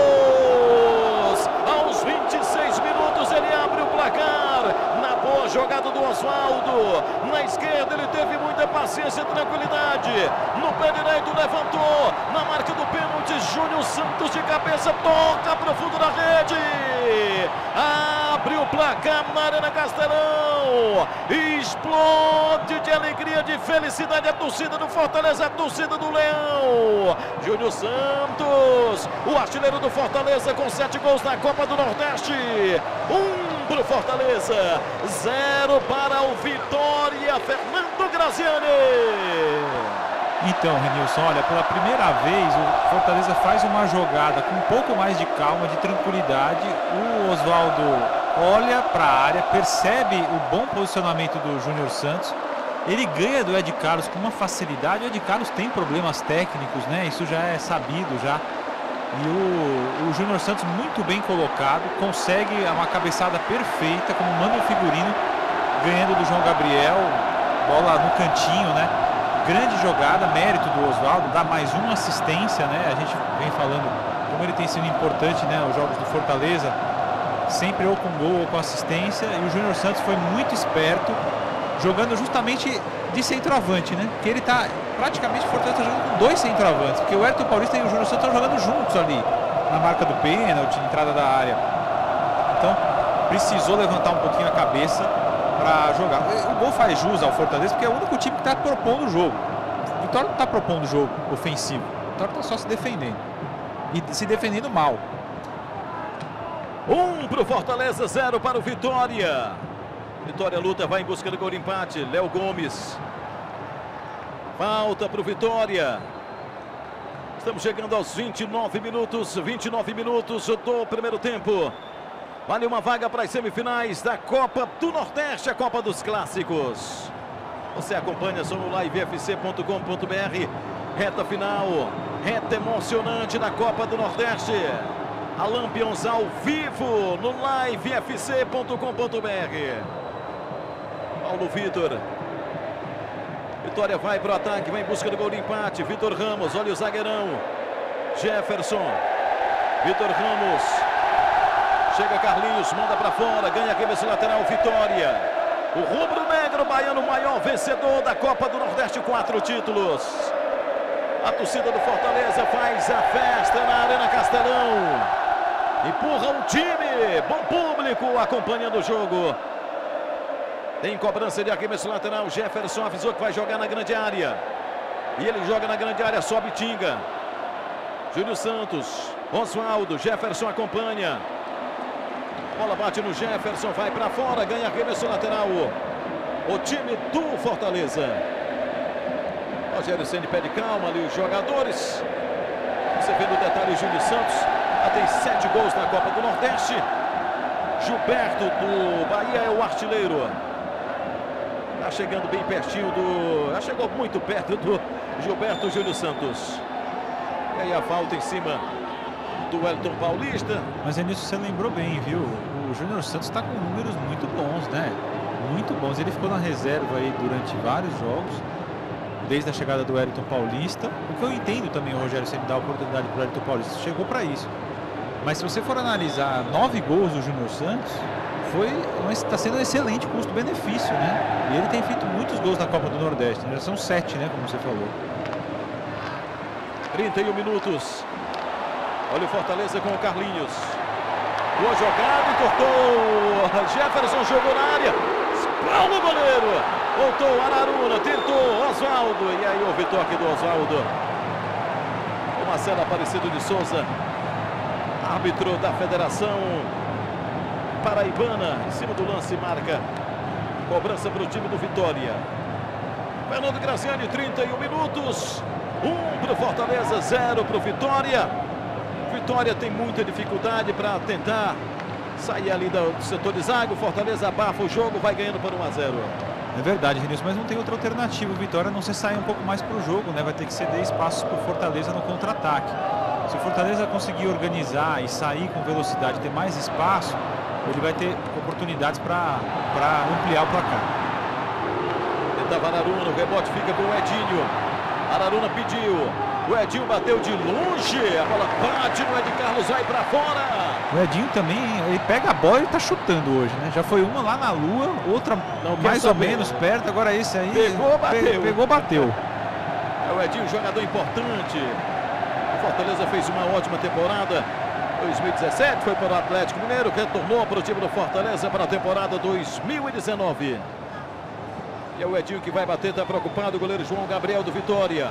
Aos vinte e seis minutos ele abre o placar. Boa jogada do Osvaldo. Na esquerda ele teve muita paciência e tranquilidade. No pé direito levantou. Na marca do pênalti, Júnior Santos de cabeça toca para o fundo da rede. Abre o placar na Arena Castelão. Explode de alegria, de felicidade a torcida do Fortaleza, a torcida do Leão. Júnior Santos, o artilheiro do Fortaleza com sete gols na Copa do Nordeste. Um para o Fortaleza, zero para o Vitória. Fernando Graziani. Então, Renilson, olha, pela primeira vez o Fortaleza faz uma jogada com um pouco mais de calma, de tranquilidade. O Osvaldo olha para a área, percebe o bom posicionamento do Júnior Santos. Ele ganha do Ed Carlos com uma facilidade. O Ed Carlos tem problemas técnicos, né? Isso já é sabido já. E o, o Júnior Santos muito bem colocado, consegue uma cabeçada perfeita, como manda o figurino, ganhando do João Gabriel, bola no cantinho, né? Grande jogada, mérito do Osvaldo, dá mais uma assistência, né? A gente vem falando como ele tem sido importante, né? Os jogos do Fortaleza, sempre ou com gol ou com assistência. E o Júnior Santos foi muito esperto, jogando justamente de centroavante, né? Porque ele tá, praticamente o Fortaleza está jogando com dois centroavantes, porque o Elton Paulista e o Júnior Santos estão jogando juntos ali, na marca do pênalti, entrada da área. Então, precisou levantar um pouquinho a cabeça para jogar. O gol faz jus ao Fortaleza, porque é o único time que está propondo o jogo. O Vitória não está propondo o jogo ofensivo. O Vitória está só se defendendo. E se defendendo mal. Um para o Fortaleza, zero para o Vitória. Vitória luta, vai em busca do gol de empate. Léo Gomes. Falta para o Vitória. Estamos chegando aos vinte e nove minutos. vinte e nove minutos do primeiro tempo. Vale uma vaga para as semifinais da Copa do Nordeste, a Copa dos Clássicos. Você acompanha só no live f c ponto com ponto b r. Reta final, reta emocionante da Copa do Nordeste. A Lampions ao vivo no live f c ponto com ponto b r. Paulo Vitor. Vitória vai para o ataque, vai em busca do gol de empate. Vitor Ramos, olha o zagueirão. Jefferson. Vitor Ramos. Chega Carlinhos, manda para fora, ganha arremesso lateral, Vitória. O rubro-negro baiano, maior vencedor da Copa do Nordeste, quatro títulos. A torcida do Fortaleza faz a festa na Arena Castelão. Empurra o time, bom público acompanhando o jogo. Tem cobrança de arremesso lateral, Jefferson avisou que vai jogar na grande área. E ele joga na grande área, sobe Tinga. Júnior Santos, Osvaldo, Jefferson acompanha. Bola bate no Jefferson, vai para fora, ganha arremesso lateral. o time do Fortaleza. Rogério Ceni pede calma ali os jogadores. Você vê no detalhe o Júnior Santos. Já tem sete gols na Copa do Nordeste. Gilberto do Bahia é o artilheiro. Está chegando bem pertinho do... Já chegou muito perto do Gilberto Júnior Santos. E aí a falta em cima do Wellington Paulista. Mas é nisso que você lembrou bem, viu? O Júnior Santos está com números muito bons, né? Muito bons. Ele ficou na reserva aí durante vários jogos, desde a chegada do Wellington Paulista. O que eu entendo também, o Rogério sempre dá a oportunidade para o Wellington Paulista. Chegou para isso. Mas se você for analisar nove gols do Júnior Santos, foi está sendo um excelente custo-benefício, né? E ele tem feito muitos gols na Copa do Nordeste. Já são sete, né? Como você falou. trinta e um minutos. Olha o Fortaleza com o Carlinhos. Boa jogada e cortou. Jefferson jogou na área. Espalma o goleiro. Voltou o Araruna. Tentou Oswaldo. E aí houve toque do Oswaldo. O Marcelo Aparecido de Souza, árbitro da Federação Paraibana, em cima do lance, marca cobrança para o time do Vitória. Fernando Graziani, trinta e um minutos. um para o Fortaleza, zero para o Vitória. Vitória tem muita dificuldade para tentar sair ali do setor de zaga. O Fortaleza abafa o jogo, vai ganhando por um a zero. É verdade, Renilson, mas não tem outra alternativa. O Vitória não se sai um pouco mais para o jogo, né? Vai ter que ceder espaços para o Fortaleza no contra-ataque. Se o Fortaleza conseguir organizar e sair com velocidade, ter mais espaço, ele vai ter oportunidades para ampliar o placar. Tentava Araruna, o rebote fica com o Edinho. Araruna pediu, o Edinho bateu de longe, a bola bate no Ed Carlos, vai para fora. O Edinho também, ele pega a bola e está chutando hoje, né? Já foi uma lá na lua, outra não, mais ou menos perto, agora esse aí pegou, bateu. Pe pegou, bateu. É o Edinho, jogador importante. O Fortaleza fez uma ótima temporada. dois mil e dezessete foi para o Atlético Mineiro, retornou para o time do Fortaleza para a temporada dois mil e dezenove. E é o Edinho que vai bater, está preocupado, o goleiro João Gabriel do Vitória.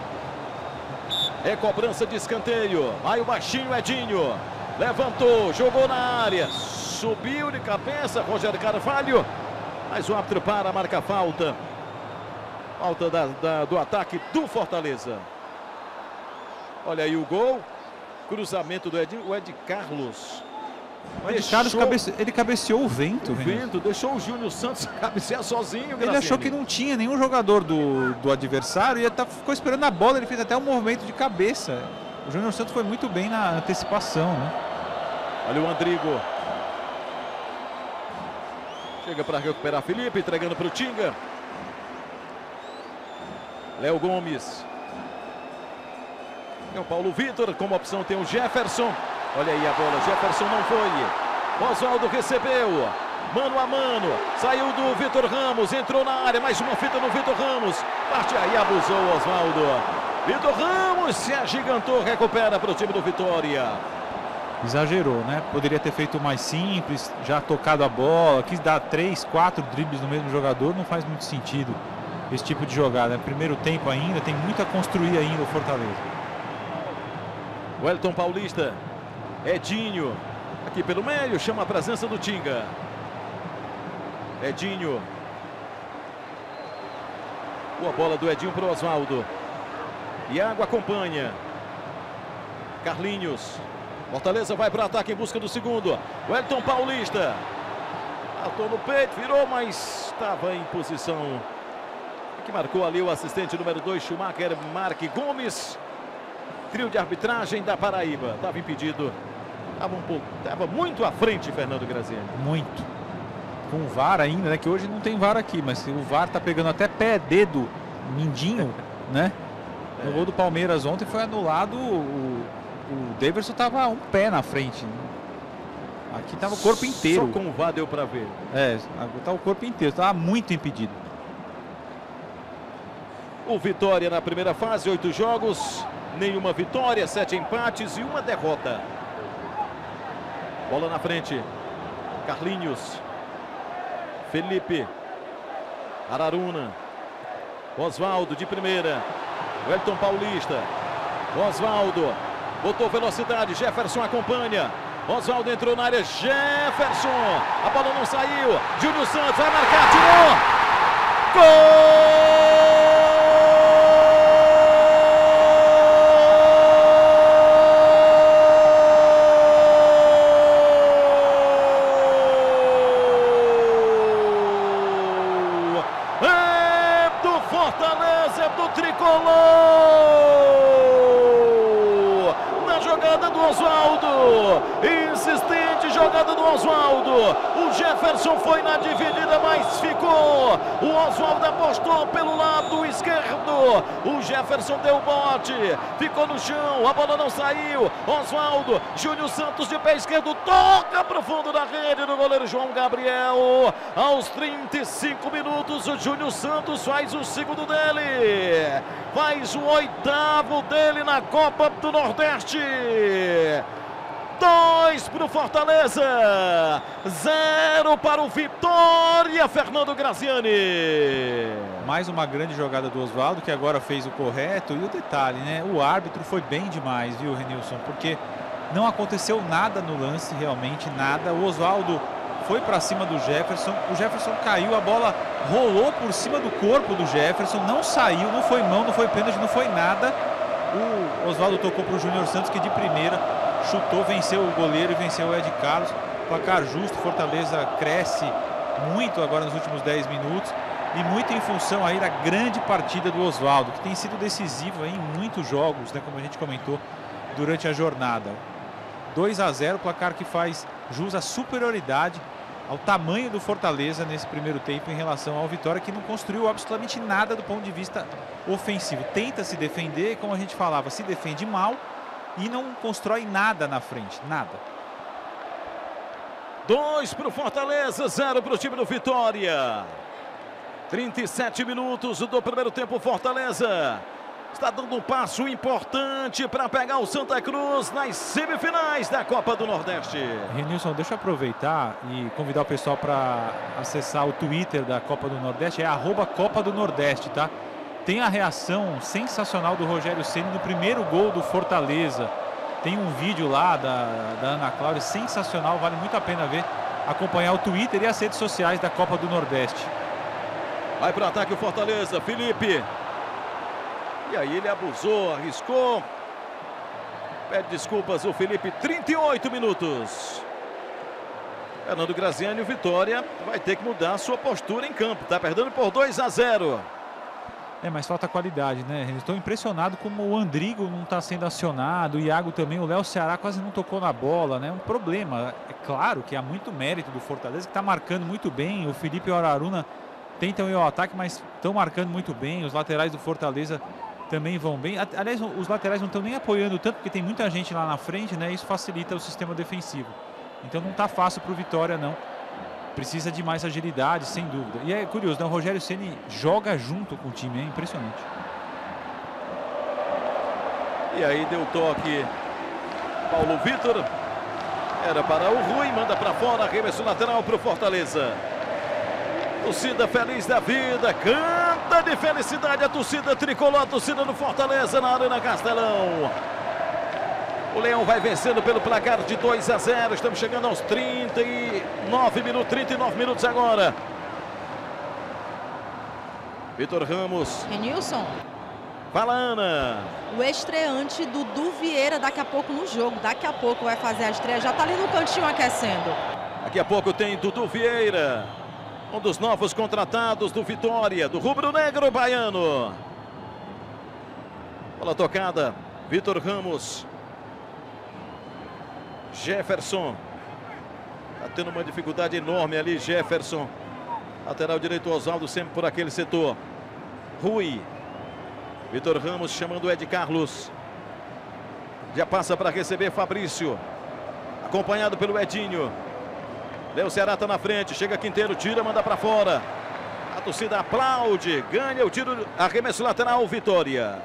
É cobrança de escanteio. Vai o baixinho Edinho. Levantou, jogou na área. Subiu de cabeça, Rogério Carvalho. Mas o árbitro para, marca falta. Falta da, da, do ataque do Fortaleza. Olha aí o gol. Cruzamento do Edinho, o Ed Carlos. O Ed Carlos cabece... ele cabeceou o vento. O vento, deixou o Júnior Santos cabecear sozinho. Ele Graziani. achou que não tinha nenhum jogador do, do adversário e tá, ficou esperando a bola, ele fez até um movimento de cabeça. O Júnior Santos foi muito bem na antecipação, né? Olha o Andrigo. Chega para recuperar Felipe, entregando para o Tinga. Léo Gomes. É o Paulo Vitor, como opção tem o Jefferson. Olha aí a bola, Jefferson não foi. Oswaldo recebeu. Mano a mano. Saiu do Vitor Ramos, entrou na área. Mais uma fita no Vitor Ramos. Parte aí, abusou o Oswaldo. Vitor Ramos se agigantou, recupera para o time do Vitória. Exagerou, né? Poderia ter feito mais simples, já tocado a bola. Quis dar três, quatro dribles no mesmo jogador. Não faz muito sentido esse tipo de jogada. Primeiro tempo ainda, tem muito a construir ainda o Fortaleza. Wellington Paulista, Edinho, aqui pelo meio, chama a presença do Tinga. Edinho. Boa bola do Edinho para o Oswaldo. Iago acompanha. Carlinhos. Fortaleza vai para o ataque em busca do segundo. Wellington Paulista. Atou no peito, virou, mas estava em posição. Que marcou ali o assistente número dois, Schumacher Mark Gomes. Trio de arbitragem da Paraíba. Estava impedido. Estava um pouco, estava muito à frente, Fernando Graziani. Muito. Com o V A R ainda, né? Que hoje não tem V A R aqui, mas o V A R tá pegando até pé, dedo, mindinho, né? No gol do Palmeiras ontem foi anulado. O, o Daverson estava um pé na frente. Aqui estava o corpo inteiro. Só com o V A R deu para ver. É, tá o corpo inteiro. Estava muito impedido. O Vitória na primeira fase, oito jogos. Nenhuma vitória, sete empates e uma derrota. Bola na frente. Carlinhos. Felipe. Araruna. Oswaldo de primeira. Wellington Paulista. Oswaldo. Botou velocidade. Jefferson acompanha. Oswaldo entrou na área. Jefferson. A bola não saiu. Júnior Santos vai marcar. Tirou. É do Fortaleza, é do Tricolor! Na jogada do Oswaldo, insistente jogada do Oswaldo. O Jefferson foi na dividida, mas ficou. O Oswaldo apostou pelo lado esquerdo. O Jefferson deu bote, ficou no chão, a bola não saiu. Oswaldo, Júnior Santos de pé esquerdo, toca pro fundo da rede do goleiro João Gabriel. Aos trinta e cinco minutos, o Júnior Santos faz o segundo dele. Faz o oitavo dele na Copa do Nordeste. Dois para o Fortaleza, zero para o Vitória, Fernando Graziani. Mais uma grande jogada do Oswaldo, que agora fez o correto. E o detalhe, né? O árbitro foi bem demais, viu, Renilson? Porque não aconteceu nada no lance, realmente nada. O Oswaldo foi para cima do Jefferson. O Jefferson caiu, a bola rolou por cima do corpo do Jefferson. Não saiu, não foi mão, não foi pênalti, não foi nada. O Oswaldo tocou para o Júnior Santos, que de primeira chutou, venceu o goleiro e venceu o Ed Carlos. Placar justo, Fortaleza cresce muito agora nos últimos dez minutos. E muito em função aí da grande partida do Oswaldo, que tem sido decisivo em muitos jogos, né, como a gente comentou durante a jornada. dois a zero, placar que faz jus à superioridade, ao tamanho do Fortaleza nesse primeiro tempo em relação ao Vitória, que não construiu absolutamente nada do ponto de vista ofensivo. Tenta se defender, como a gente falava, se defende mal e não constrói nada na frente, nada. Dois para o Fortaleza, zero para o time do Vitória. trinta e sete minutos do primeiro tempo, Fortaleza está dando um passo importante para pegar o Santa Cruz nas semifinais da Copa do Nordeste. Renilson, deixa eu aproveitar e convidar o pessoal para acessar o Twitter da Copa do Nordeste, é arroba Copa do Nordeste, tá? Tem a reação sensacional do Rogério Ceni no primeiro gol do Fortaleza. Tem um vídeo lá da, da Ana Cláudia, sensacional, vale muito a pena ver, acompanhar o Twitter e as redes sociais da Copa do Nordeste. Vai para o ataque o Fortaleza, Felipe. E aí ele abusou, arriscou. Pede desculpas o Felipe, trinta e oito minutos. Fernando Graziani, o Vitória vai ter que mudar a sua postura em campo. Tá perdendo por dois a zero. É, mas falta qualidade, né? Estou impressionado como o Andrigo não está sendo acionado, o Iago também, o Léo Ceará quase não tocou na bola, né? Um problema. É claro que há muito mérito do Fortaleza, que está marcando muito bem. O Felipe e o Araruna tentam ir ao ataque, mas estão marcando muito bem. Os laterais do Fortaleza também vão bem. Aliás, os laterais não estão nem apoiando tanto, porque tem muita gente lá na frente, né? Isso facilita o sistema defensivo. Então não está fácil para o Vitória, não. Precisa de mais agilidade, sem dúvida. E é curioso, né? O Rogério Ceni joga junto com o time, é impressionante. E aí deu toque Paulo Vitor. Era para o Rui, manda para fora, arremesso lateral para o Fortaleza. Torcida feliz da vida, canta de felicidade a torcida tricolor, a torcida do Fortaleza na Arena Castelão. O Leão vai vencendo pelo placar de dois a zero. Estamos chegando aos trinta e nove minutos, trinta e nove minutos agora. Vitor Ramos. Renilson. Fala, Ana. O estreante Dudu Vieira daqui a pouco no jogo. Daqui a pouco vai fazer a estreia. Já está ali no cantinho aquecendo. Daqui a pouco tem Dudu Vieira. Um dos novos contratados do Vitória, do rubro-negro baiano. Bola tocada. Vitor Ramos. Jefferson. Está tendo uma dificuldade enorme ali, Jefferson. Lateral direito, Oswaldo sempre por aquele setor. Rui. Vitor Ramos chamando o Ed Carlos. Já passa para receber Fabrício. Acompanhado pelo Edinho. Léo Ceará está na frente. Chega Quinteiro, tira, manda para fora. A torcida aplaude. Ganha o tiro, arremesso lateral, Vitória.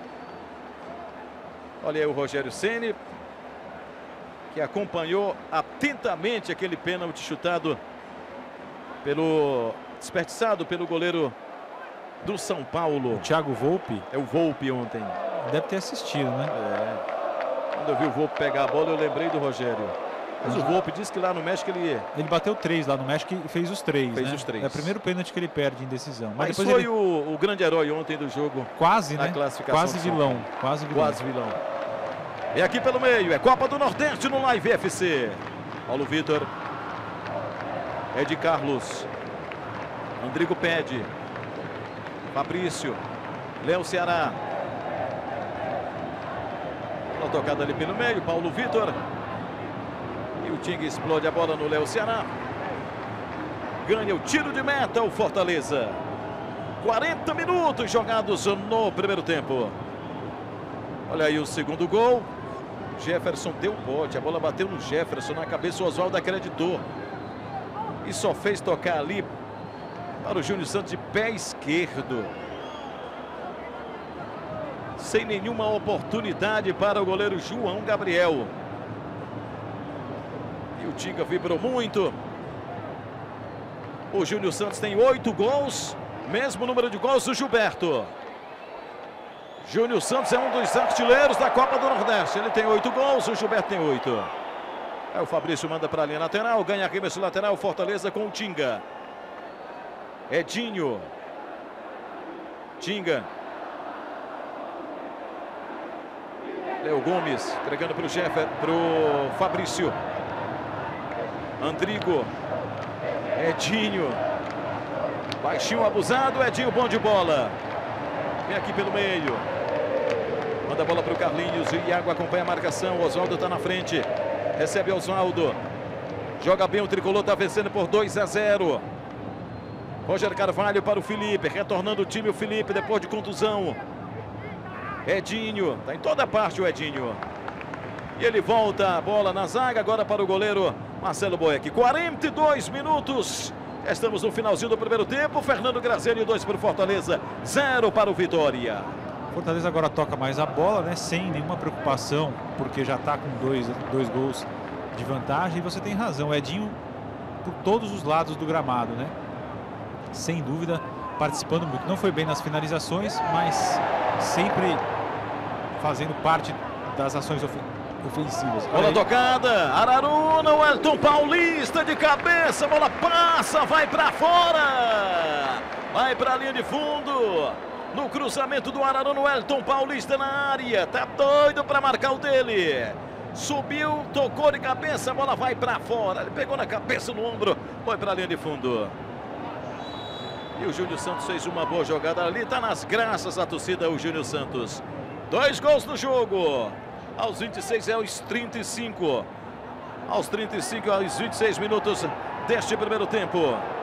Olha aí o Rogério Ceni, que acompanhou atentamente aquele pênalti chutado pelo, desperdiçado pelo goleiro do São Paulo. O Thiago Volpe. É o Volpe ontem. Deve ter assistido, né? É. Quando eu vi o Volpe pegar a bola, eu lembrei do Rogério. Mas o Volpe disse que lá no México ele... Ele bateu três lá no México e fez os três, Fez né? os três. É o primeiro pênalti que ele perde em decisão. Mas, Mas, Mas depois foi ele... o, o grande herói ontem do jogo. Quase, na né? classificação Quase vilão. Quase vilão. Quase vilão. E aqui pelo meio, é Copa do Nordeste no Live F C. Paulo Vitor. Ed Carlos. Andrigo pede. Fabrício. Léo Ceará. Uma tocada ali pelo meio, Paulo Vitor. E o Tinga explode a bola no Léo Ceará. Ganha o tiro de meta o Fortaleza. quarenta minutos jogados no primeiro tempo. Olha aí o segundo gol. Jefferson deu bote, a bola bateu no Jefferson, na cabeça o Oswaldo acreditou. E só fez tocar ali para o Júnior Santos de pé esquerdo. Sem nenhuma oportunidade para o goleiro João Gabriel. E o Tinga vibrou muito. O Júnior Santos tem oito gols, mesmo número de gols do Gilberto. Júnior Santos é um dos artilheiros da Copa do Nordeste. Ele tem oito gols, o Gilberto tem oito. Aí o Fabrício manda para a linha lateral, ganha arremesso lateral, Fortaleza com o Tinga. Edinho. Tinga. Léo Gomes, entregando para o Jeffer, para o Fabrício. Andrigo. Edinho. Baixinho abusado, Edinho bom de bola. Vem aqui pelo meio. Manda a bola para o Carlinhos. O Iago acompanha a marcação. O Oswaldo está na frente. Recebe Oswaldo. Joga bem o tricolor, está vencendo por dois a zero. Roger Carvalho para o Felipe. Retornando o time o Felipe depois de contusão. Edinho. Está em toda parte o Edinho. E ele volta a bola na zaga. Agora para o goleiro Marcelo Boeck. quarenta e dois minutos. Estamos no finalzinho do primeiro tempo. Fernando Graziani, dois para o Fortaleza, zero para o Vitória. Fortaleza agora toca mais a bola, né? Sem nenhuma preocupação, porque já está com dois, dois gols de vantagem. E você tem razão, o Edinho por todos os lados do gramado, né? Sem dúvida, participando muito. Não foi bem nas finalizações, mas sempre fazendo parte das ações ofensivas. ofensivas. Bola tocada, Araruna, o Elton Paulista de cabeça, bola passa, vai para fora, vai para a linha de fundo, no cruzamento do Araruna, o Elton Paulista na área, tá doido para marcar o dele, subiu, tocou de cabeça, a bola vai para fora, ele pegou na cabeça, no ombro, foi para a linha de fundo. E o Júnior Santos fez uma boa jogada ali, tá nas graças da torcida o Júnior Santos, dois gols no jogo. Aos vinte e seis é aos trinta e cinco. Aos trinta e cinco, aos vinte e seis minutos deste primeiro tempo.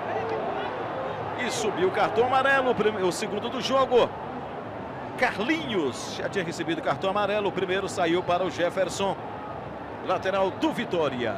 E subiu o cartão amarelo, o segundo do jogo. Carlinhos já tinha recebido cartão amarelo. O primeiro saiu para o Jefferson, lateral do Vitória.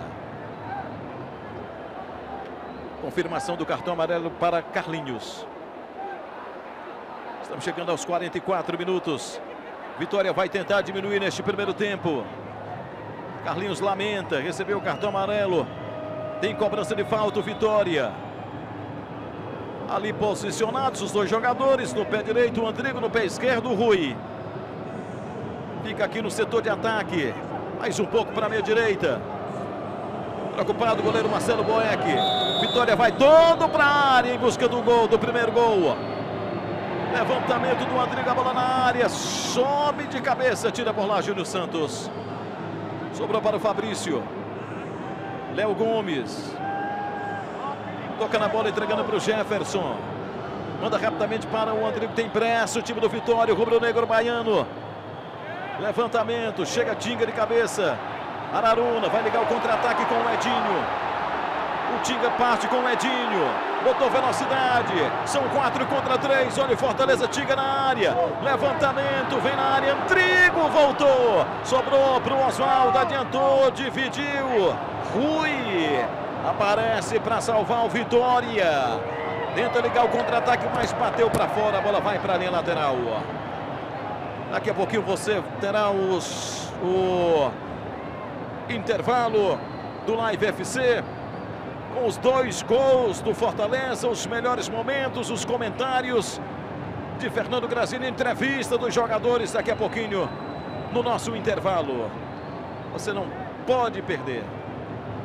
Confirmação do cartão amarelo para Carlinhos. Estamos chegando aos quarenta e quatro minutos. Vitória vai tentar diminuir neste primeiro tempo. Carlinhos lamenta, recebeu o cartão amarelo. Tem cobrança de falta o Vitória. Ali posicionados os dois jogadores, no pé direito o Andrigo, no pé esquerdo o Rui. Fica aqui no setor de ataque. Mais um pouco para a meia direita. Preocupado o goleiro Marcelo Boeck. Vitória vai todo para a área em busca do gol, do primeiro gol. Levantamento do Andrigo, a bola na área, sobe de cabeça, tira por lá Júnior Santos. Sobrou para o Fabrício. Léo Gomes. Toca na bola, entregando para o Jefferson. Manda rapidamente para o Andrigo, tem pressa, o time do Vitória, o rubro-negro baiano. Levantamento, chega Tinga de cabeça. Araruna vai ligar o contra-ataque com o Edinho. O Tinga parte com o Edinho, botou velocidade, são quatro contra três, olha o Fortaleza, Tinga na área, levantamento, vem na área, Andrigo voltou, sobrou para o Oswaldo, adiantou, dividiu, Rui aparece para salvar o Vitória, tenta ligar o contra-ataque, mas bateu para fora, a bola vai para a linha lateral. Daqui a pouquinho você terá os, o intervalo do Live F C. Com os dois gols do Fortaleza, os melhores momentos, os comentários de Fernando Graziani, entrevista dos jogadores daqui a pouquinho no nosso intervalo. Você não pode perder.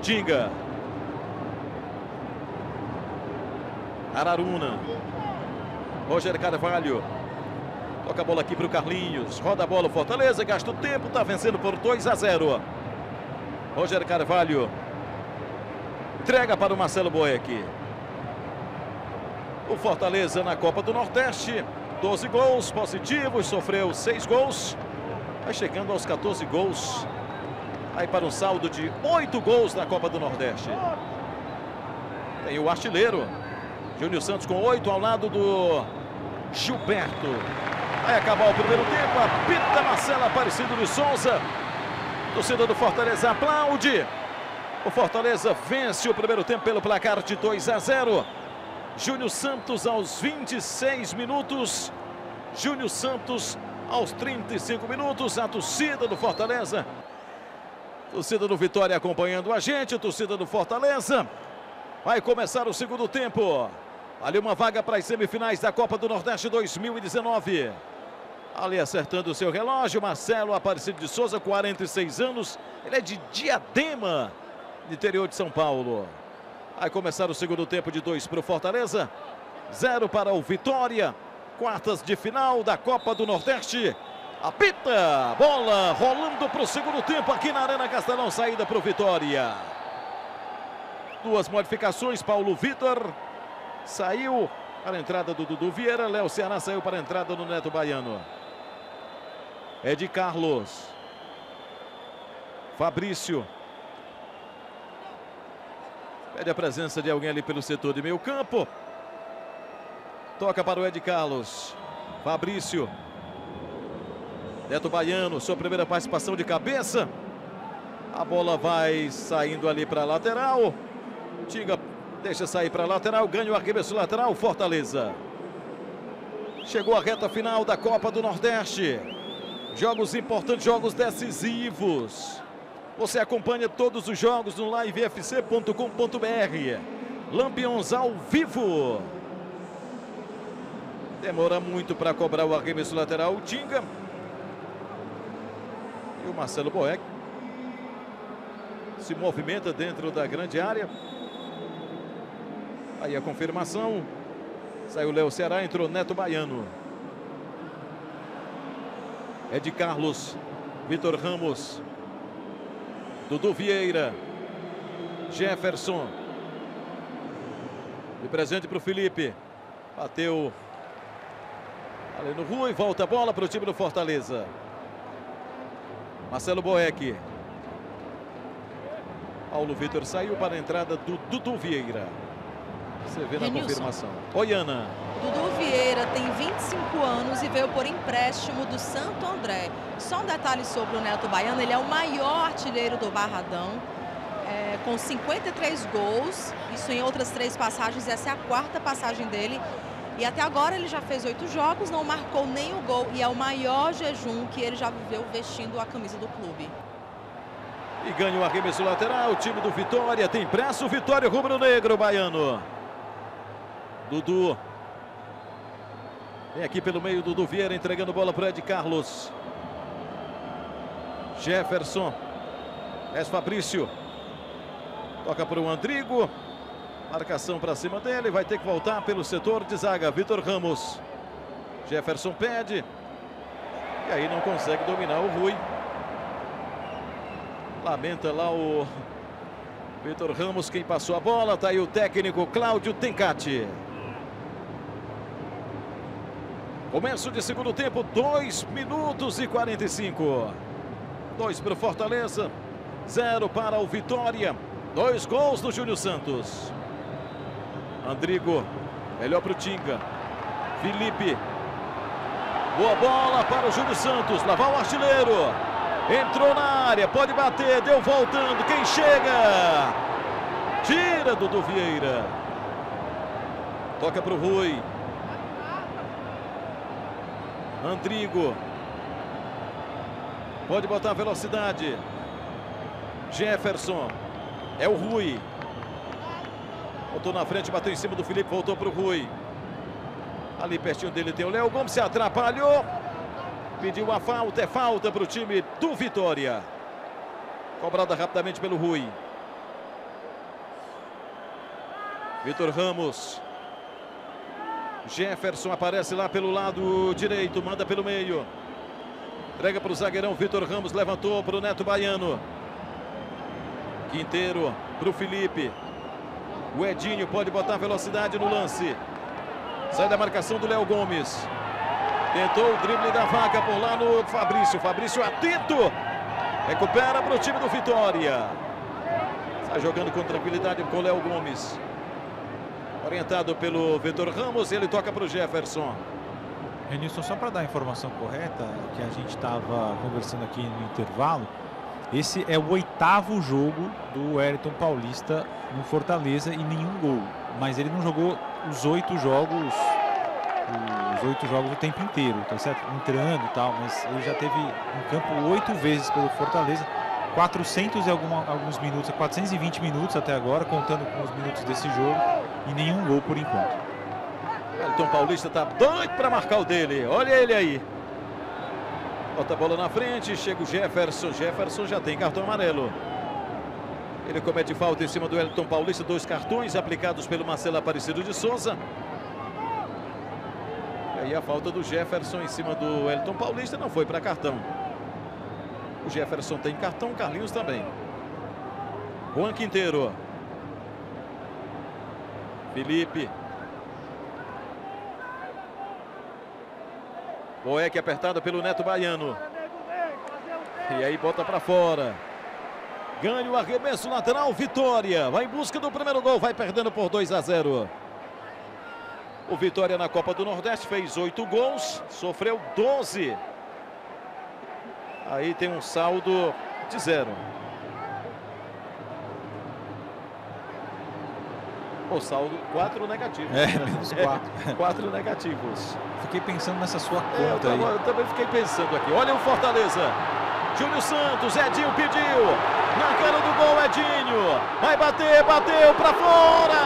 Tinga. Araruna. Rogério Carvalho. Toca a bola aqui para o Carlinhos. Roda a bola o Fortaleza, gasta o tempo, está vencendo por dois a zero. Rogério Carvalho. Entrega para o Marcelo Boeck. O Fortaleza na Copa do Nordeste. doze gols positivos, sofreu seis gols. Vai chegando aos quatorze gols. Aí para um saldo de oito gols na Copa do Nordeste. Tem o artilheiro. Júnior Santos com oito ao lado do Gilberto. Vai acabar o primeiro tempo. Apita Marcelo Aparecido de Souza. Torcida do Fortaleza aplaude. O Fortaleza vence o primeiro tempo pelo placar de dois a zero. Júnior Santos aos vinte e seis minutos. Júnior Santos aos trinta e cinco minutos. A torcida do Fortaleza. Torcida do Vitória acompanhando a gente. Torcida do Fortaleza. Vai começar o segundo tempo. Ali uma vaga para as semifinais da Copa do Nordeste dois mil e dezenove. Ali acertando o seu relógio, Marcelo Aparecido de Souza, quarenta e seis anos. Ele é de Diadema, no interior de São Paulo. Vai começar o segundo tempo de dois para o Fortaleza. Zero para o Vitória. Quartas de final da Copa do Nordeste. Apita, bola rolando para o segundo tempo aqui na Arena Castelão. Saída para o Vitória. Duas modificações, Paulo Vitor saiu para a entrada do Dudu Vieira. Léo Ceará saiu para a entrada do Neto Baiano. Ed Carlos. Fabrício. Pede a presença de alguém ali pelo setor de meio campo. Toca para o Ed Carlos. Fabrício. Neto Baiano, sua primeira participação de cabeça. A bola vai saindo ali para a lateral. Tinga deixa sair para a lateral, ganha o arremesso lateral, Fortaleza. Chegou a reta final da Copa do Nordeste. Jogos importantes, jogos decisivos. Você acompanha todos os jogos no live f c ponto com ponto b r. Lampions ao vivo. Demora muito para cobrar o arremesso lateral, o Tinga. E o Marcelo Boeck se movimenta dentro da grande área. Aí a confirmação. Saiu Léo Ceará, entrou Neto Baiano. Ed Carlos. Vitor Ramos. Dudu Vieira. Jefferson. De presente para o Felipe. Bateu ali no Rui. Volta a bola para o time do Fortaleza. Marcelo Boeck. Paulo Vitor saiu para a entrada do Dudu Vieira. Você vê na Renilson. confirmação. Oi, Ana. Dudu Vieira tem vinte e cinco anos e veio por empréstimo do Santo André. Só um detalhe sobre o Neto Baiano, ele é o maior artilheiro do Barradão, é, com cinquenta e três gols, isso em outras três passagens, essa é a quarta passagem dele. E até agora ele já fez oito jogos, não marcou nenhum gol e é o maior jejum que ele já viveu vestindo a camisa do clube. E ganha o arremesso lateral, o time do Vitória tem pressa, o Vitória rubro-negro, Baiano. Dudu. Vem aqui pelo meio, Dudu Vieira entregando bola para Ed Carlos. Jefferson. Es Fabrício. Toca para o Andrigo. Marcação para cima dele, vai ter que voltar pelo setor de zaga. Vitor Ramos. Jefferson pede. E aí não consegue dominar o Rui. Lamenta lá o Vitor Ramos, quem passou a bola. Tá aí o técnico Cláudio Tencati. Começo de segundo tempo, dois minutos e quarenta e cinco. dois para o Fortaleza, zero para o Vitória. Dois gols do Júnior Santos. Andrigo, melhor para o Tinga. Felipe. Boa bola para o Júnior Santos. Lá vai o artilheiro. Entrou na área, pode bater, deu voltando. Quem chega? Tira Dudu Vieira. Toca para o Rui. Andrigo. Pode botar velocidade. Jefferson. É o Rui. Voltou na frente, bateu em cima do Felipe, voltou para o Rui. Ali pertinho dele tem o Léo Gomes, se atrapalhou. Pediu a falta, é falta para o time do Vitória. Cobrada rapidamente pelo Rui. Vitor Ramos. Jefferson aparece lá pelo lado direito, manda pelo meio. Entrega para o zagueirão, Vitor Ramos levantou para o Neto Baiano. Quinteiro para o Felipe. O Edinho pode botar velocidade no lance. Sai da marcação do Léo Gomes. Tentou o drible da vaca por lá no Fabrício. Fabrício atento. Recupera para o time do Vitória. Sai jogando com tranquilidade com o Léo Gomes. Orientado pelo Vitor Ramos, ele toca para o Jefferson. Renilson, só para dar a informação correta, que a gente estava conversando aqui no intervalo, esse é o oitavo jogo do Wellington Paulista no Fortaleza e nenhum gol. Mas ele não jogou os oito jogos, os oito jogos o tempo inteiro, tá certo? Entrando e tal, mas ele já teve em campo oito vezes pelo Fortaleza, quatrocentos e alguma, alguns minutos, quatrocentos e vinte minutos até agora, contando com os minutos desse jogo, e nenhum gol por enquanto. Wellington Paulista tá doido para marcar o dele. Olha ele aí. Bota a bola na frente, chega o Jefferson. Jefferson já tem cartão amarelo. Ele comete falta em cima do Wellington Paulista. Dois cartões aplicados pelo Marcelo Aparecido de Souza. E aí a falta do Jefferson em cima do Wellington Paulista não foi para cartão. O Jefferson tem cartão, Carlinhos também. Juan Quinteiro. Felipe. Boeck apertada pelo Neto Baiano. E aí bota para fora. Ganha o arremesso lateral, Vitória. Vai em busca do primeiro gol, vai perdendo por dois a zero. O Vitória na Copa do Nordeste fez oito gols, sofreu doze. Aí tem um saldo de zero. O saldo, quatro negativos. É, menos quatro. É, quatro negativos. Fiquei pensando nessa sua conta é, eu, tava, aí. eu também fiquei pensando aqui. Olha o Fortaleza. Júnior Santos, Edinho pediu. Na cara do gol, Edinho. Vai bater, bateu para fora.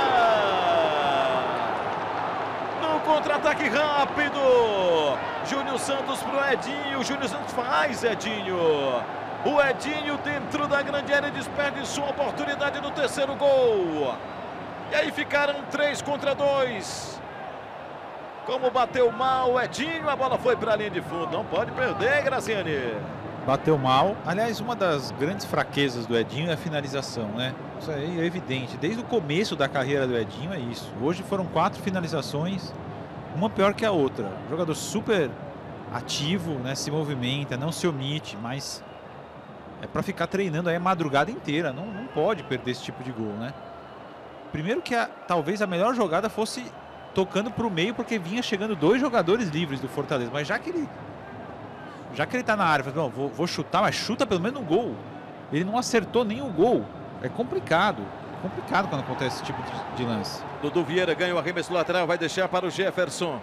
No contra-ataque rápido. Júnior Santos pro Edinho. Júnior Santos faz, Edinho. O Edinho dentro da grande área desperdiçou a oportunidade do terceiro gol. E aí ficaram três contra dois. Como bateu mal o Edinho, a bola foi para a linha de fundo. Não pode perder, Graziani. Bateu mal. Aliás, uma das grandes fraquezas do Edinho é a finalização, né? Isso aí é evidente. Desde o começo da carreira do Edinho é isso. Hoje foram quatro finalizações, uma pior que a outra. Jogador super ativo, né? Se movimenta, não se omite, mas é para ficar treinando aí a madrugada inteira. Não, não pode perder esse tipo de gol, né? Primeiro que a, talvez a melhor jogada fosse tocando para o meio, porque vinha chegando dois jogadores livres do Fortaleza. Mas já que ele já que ele está na área, fala, vou, vou chutar, mas chuta pelo menos um gol. Ele não acertou nem o gol. É complicado. É complicado quando acontece esse tipo de, de lance. Dudu Vieira ganha o arremesso lateral, vai deixar para o Jefferson.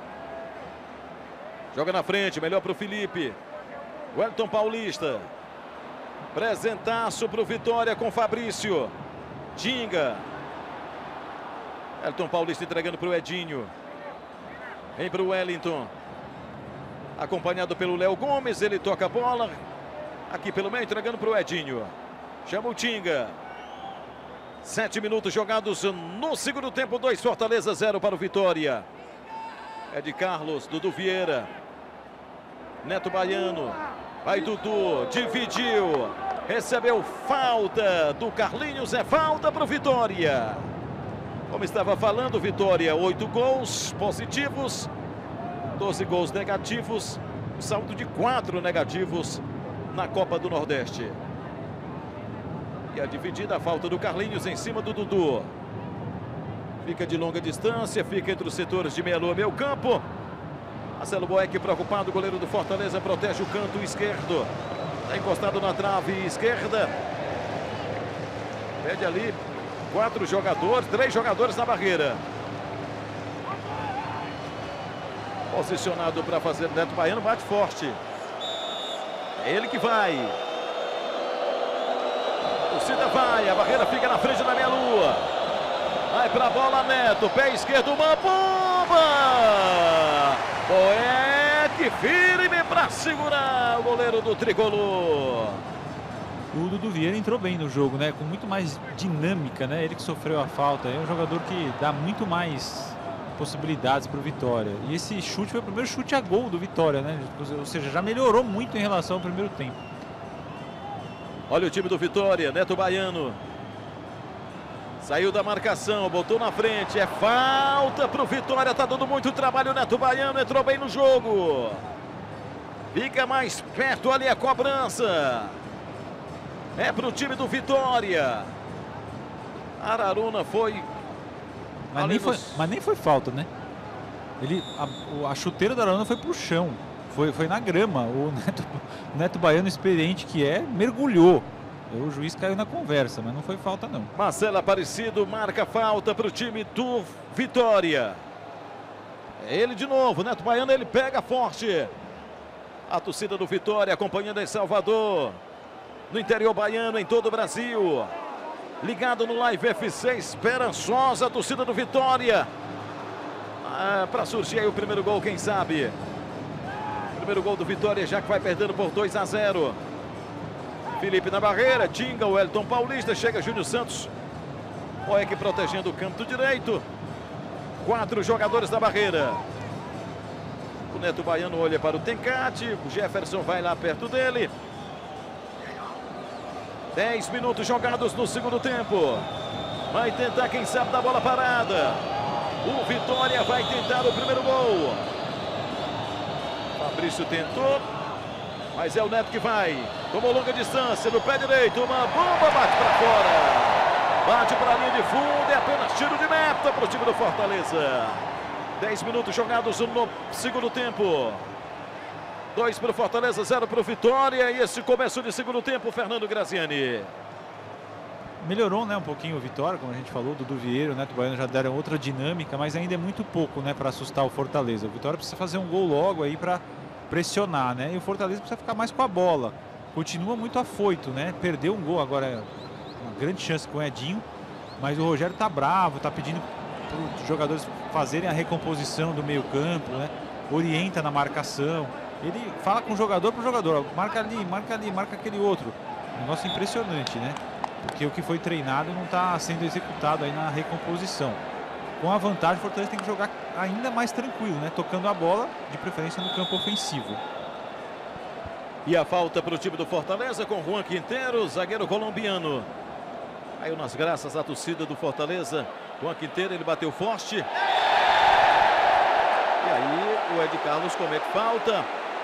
Joga na frente, melhor para o Felipe. Wellington Paulista. Presentaço para o Vitória com Fabrício. Tinga. Wellington Paulista entregando para o Edinho. Vem para o Wellington. Acompanhado pelo Léo Gomes, ele toca a bola. Aqui pelo meio, entregando para o Edinho. Chama o Tinga. Sete minutos jogados no segundo tempo. Dois Fortaleza, zero para o Vitória. É de Carlos, Dudu Vieira. Neto Baiano. Vai Dudu, dividiu. Recebeu falta do Carlinhos, é falta para o Vitória. Como estava falando, Vitória, oito gols positivos, doze gols negativos, saldo de quatro negativos na Copa do Nordeste. E a dividida, a falta do Carlinhos em cima do Dudu. Fica de longa distância, fica entre os setores de meia-lua, meio campo. Marcelo Boeck preocupado, o goleiro do Fortaleza protege o canto esquerdo. Está encostado na trave esquerda. Pede ali. Quatro jogadores, três jogadores na barreira. Posicionado para fazer Neto Baiano, bate forte. É ele que vai. A torcida vai, a barreira fica na frente da meia-lua. Vai para a bola, Neto, pé esquerdo, uma bomba! Boeck firme para segurar o goleiro do tricolor. o Dudu Vieira entrou bem no jogo, né? Com muito mais dinâmica, né? Ele que sofreu a falta. É um jogador que dá muito mais possibilidades para o Vitória. E esse chute foi o primeiro chute a gol do Vitória, né? Ou seja, já melhorou muito em relação ao primeiro tempo. Olha o time do Vitória, Neto Baiano. Saiu da marcação, botou na frente. É falta para o Vitória, tá dando muito trabalho. Neto Baiano entrou bem no jogo. Fica mais perto ali a cobrança. É para o time do Vitória. Araruna foi... Mas nem, foi, mas nem foi falta, né? Ele, a, a chuteira da Araruna foi pro chão. Foi, foi na grama. O Neto, Neto Baiano, experiente que é, mergulhou. O juiz caiu na conversa, mas não foi falta, não. Marcelo Aparecido marca falta para o time do Vitória. É ele de novo. Neto Baiano, ele pega forte. A torcida do Vitória acompanhando em Salvador. No interior baiano, em todo o Brasil. Ligado no Live F C, esperançosa a torcida do Vitória. Ah, para surgir aí o primeiro gol, quem sabe. Primeiro gol do Vitória, já que vai perdendo por dois a zero. Felipe na barreira, Tinga, o Wellington Paulista, chega Júnior Santos. Olha aqui protegendo o canto direito. Quatro jogadores da barreira. O Neto Baiano olha para o Tencate, o Jefferson vai lá perto dele. Dez minutos jogados no segundo tempo. Vai tentar, quem sabe, da bola parada. O Vitória vai tentar o primeiro gol. Fabrício tentou, mas é o Neto que vai. Tomou longa distância no pé direito. Uma bomba bate para fora. Bate para a linha de fundo. É apenas tiro de meta para o time do Fortaleza. Dez minutos jogados no segundo tempo. Dois para o Fortaleza, zero para o Vitória. E esse começo de segundo tempo, Fernando Graziani. Melhorou, né, um pouquinho o Vitória, como a gente falou, Dudu Vieira, o Neto Baiano já deram outra dinâmica, mas ainda é muito pouco, né, para assustar o Fortaleza. O Vitória precisa fazer um gol logo aí para pressionar, né? E o Fortaleza precisa ficar mais com a bola. Continua muito afoito, né? Perdeu um gol agora, uma grande chance com o Edinho, mas o Rogério tá bravo, tá pedindo para os jogadores fazerem a recomposição do meio-campo, né? Orienta na marcação. Ele fala com o jogador para o jogador, marca ali, marca ali, marca aquele outro. Um negócio impressionante, né? Porque o que foi treinado não está sendo executado aí na recomposição. Com a vantagem, o Fortaleza tem que jogar ainda mais tranquilo, né? Tocando a bola, de preferência no campo ofensivo. E a falta para o time do Fortaleza com Juan Quinteiro, zagueiro colombiano. Caiu nas graças a torcida do Fortaleza. Juan Quinteiro, ele bateu forte. E aí o Ed Carlos comete falta.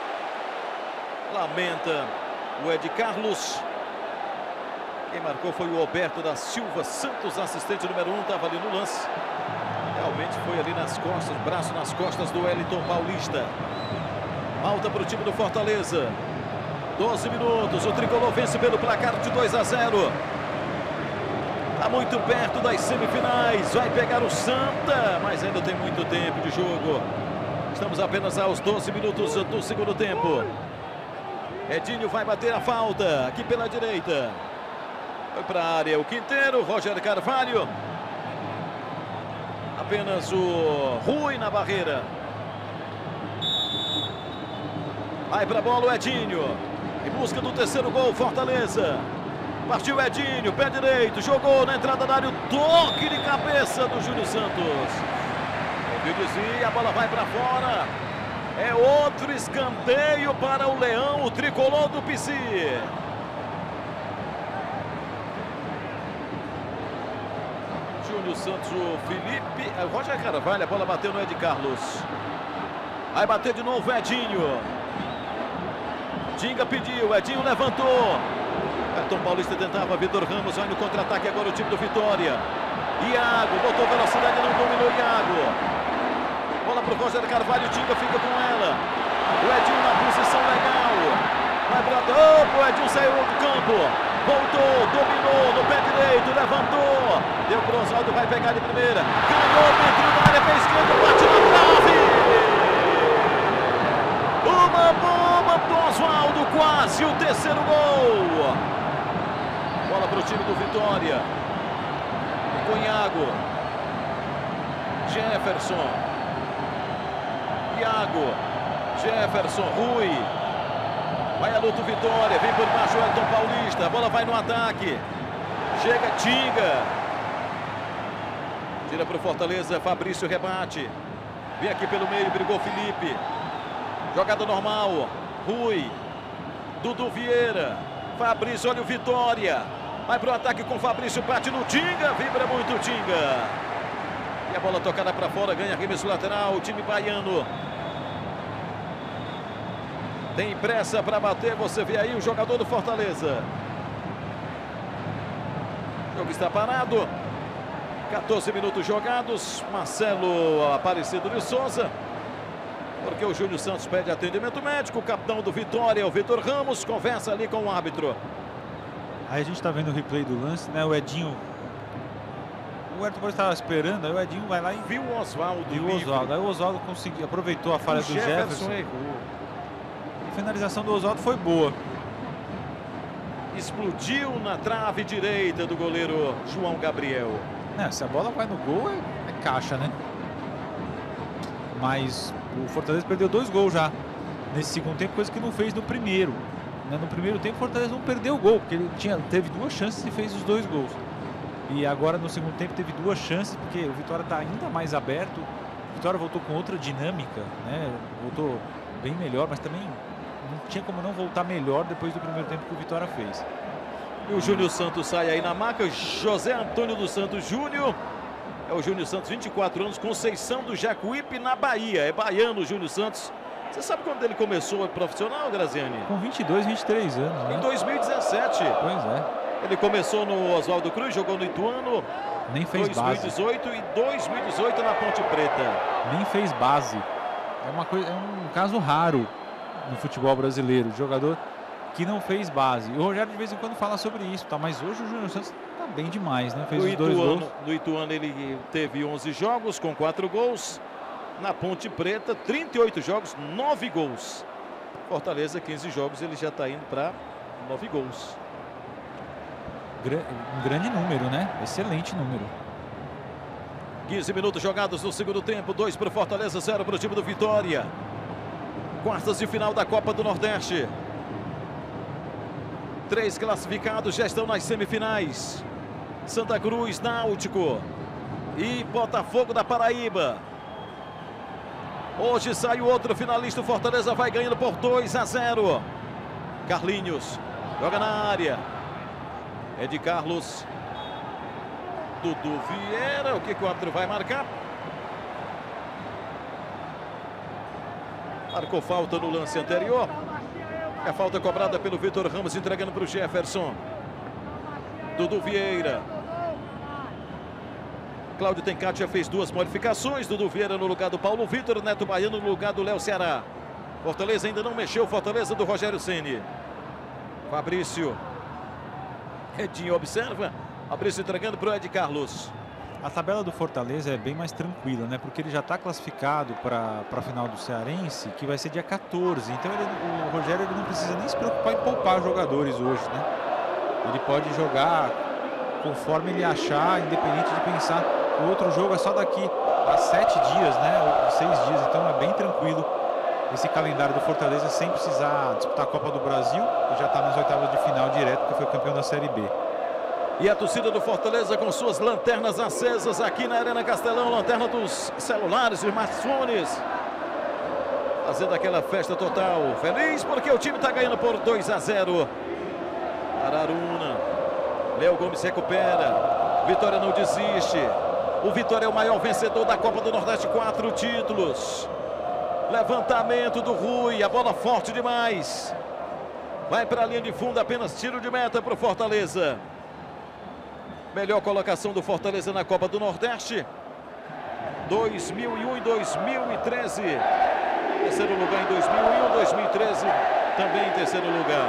Lamenta o Ed Carlos. Quem marcou foi o Alberto da Silva Santos, assistente número um, estava ali no lance. Realmente foi ali nas costas, braço nas costas do Wellington Paulista. Falta para o time do Fortaleza. doze minutos, o Tricolor vence pelo placar de dois a zero. Está muito perto das semifinais, vai pegar o Santa, mas ainda tem muito tempo de jogo. Estamos apenas aos doze minutos do segundo tempo. Edinho vai bater a falta aqui pela direita. Foi para a área o Quinteiro, Roger Carvalho. Apenas o Rui na barreira. Vai para a bola o Edinho. Em busca do terceiro gol, Fortaleza. Partiu Edinho, pé direito, jogou na entrada da área, o toque de cabeça do Júnior Santos. O desvio, a bola vai para fora. É outro escanteio para o Leão, o tricolor do P C. Júnior Santos, o Felipe, o Roger Carvalho, a bola bateu no Ed Carlos. Vai bater de novo o Edinho. Tinga pediu, Edinho levantou. Elton Paulista tentava, Vitor Ramos vai no contra-ataque agora o time do Vitória. Iago, botou velocidade, não dominou Iago. Bola para o Roger Carvalho, Tinga fica com ela. O Edinho na posição legal. Vai para o oh, Edinho saiu do campo. Voltou, dominou no pé direito, levantou. Deu para o Oswaldo, vai pegar de primeira. Ganhou dentro da área, pé esquerdo, bate na trave. Uma bomba para o Oswaldo, quase o terceiro gol. Bola para o time do Vitória. Cunhago. Jefferson. Iago, Jefferson, Rui. Vai a luta o Vitória, vem por baixo o Elton Paulista, a bola vai no ataque. Chega, Tinga. Tira para o Fortaleza, Fabrício rebate. Vem aqui pelo meio, brigou Felipe. Jogada normal, Rui. Dudu Vieira. Fabrício, olha o Vitória. Vai para o ataque com Fabrício, bate no Tinga, vibra muito o Tinga. E a bola tocada para fora, ganha arremesso lateral, o time baiano. Tem pressa para bater, você vê aí o jogador do Fortaleza. O jogo está parado. quatorze minutos jogados. Marcelo Aparecido de Souza. Porque o Júnior Santos pede atendimento médico. O capitão do Vitória, o Vitor Ramos, conversa ali com o árbitro. Aí a gente está vendo o replay do lance, né? O Edinho... O Ayrton estava esperando, aí o Edinho vai lá e... Viu o Oswaldo. Viu o Oswaldo. Aí o Oswaldo conseguiu, aproveitou a falha do Jefferson. Jefferson. A finalização do Oswaldo foi boa. Explodiu na trave direita do goleiro João Gabriel. É, se a bola vai no gol, é, é caixa, né? Mas o Fortaleza perdeu dois gols já nesse segundo tempo, coisa que não fez no primeiro. Né? No primeiro tempo o Fortaleza não perdeu o gol, porque ele tinha, teve duas chances e fez os dois gols. E agora no segundo tempo teve duas chances, porque o Vitória está ainda mais aberto. O Vitória voltou com outra dinâmica, né? Voltou bem melhor, mas também não tinha como não voltar melhor depois do primeiro tempo que o Vitória fez. E o Júnior Santos sai aí na maca. José Antônio dos Santos Júnior. É o Júnior Santos, vinte e quatro anos, Conceição do Jacuípe, na Bahia. É baiano o Júnior Santos. Você sabe quando ele começou profissional, Graziani? Com vinte e dois, vinte e três anos, né? Em dois mil e dezessete. Pois é. Ele começou no Oswaldo Cruz, jogou no Ituano. Nem fez dois mil e dezoito base. E dois mil e dezoito na Ponte Preta. Nem fez base. É, uma coisa, é um caso raro no futebol brasileiro. Jogador que não fez base. O Rogério de vez em quando fala sobre isso, tá? Mas hoje o Júnior Santos tá bem demais, né? Fez no os dois Ituano, gols. No Ituano ele teve onze jogos com quatro gols. Na Ponte Preta, trinta e oito jogos, nove gols. Fortaleza, quinze jogos, ele já está indo para nove gols. Um grande número, né? Excelente número. quinze minutos jogados no segundo tempo. dois para o Fortaleza, zero para o time do Vitória. Quartas de final da Copa do Nordeste. Três classificados já estão nas semifinais. Santa Cruz, Náutico e Botafogo da Paraíba. Hoje sai o outro finalista. O Fortaleza vai ganhando por dois a zero. Carlinhos joga na área. É de Carlos. Dudu Vieira. O que, que o árbitro vai marcar? Marcou falta no lance anterior. É a falta cobrada pelo Vitor Ramos, entregando para o Jefferson. Dudu Vieira. Cláudio Tencati já fez duas modificações. Dudu Vieira no lugar do Paulo Vitor. Neto Baiano no lugar do Léo Ceará. Fortaleza ainda não mexeu. Fortaleza do Rogério Ceni. Fabrício. Edinho observa. Fabrício entregando para o Ed Carlos. A tabela do Fortaleza é bem mais tranquila, né? Porque ele já está classificado para a final do Cearense, que vai ser dia quatorze. Então ele, o Rogério ele não precisa nem se preocupar em poupar jogadores hoje, né? Ele pode jogar conforme ele achar, independente de pensar. O outro jogo é só daqui a sete dias, né? Ou seis dias. Então é bem tranquilo esse calendário do Fortaleza sem precisar disputar a Copa do Brasil. E já está nas oitavas de final direto, porque foi campeão da Série B. E a torcida do Fortaleza com suas lanternas acesas aqui na Arena Castelão. Lanterna dos celulares e smartphones. Fazendo aquela festa total. Feliz porque o time está ganhando por dois a zero. Araruna. Léo Gomes recupera. Vitória não desiste. O Vitória é o maior vencedor da Copa do Nordeste. Quatro títulos. Levantamento do Rui. A bola forte demais. Vai para a linha de fundo. Apenas tiro de meta para o Fortaleza. Melhor colocação do Fortaleza na Copa do Nordeste. dois mil e um e dois mil e treze. Terceiro lugar em dois mil e um, dois mil e treze. Também em terceiro lugar.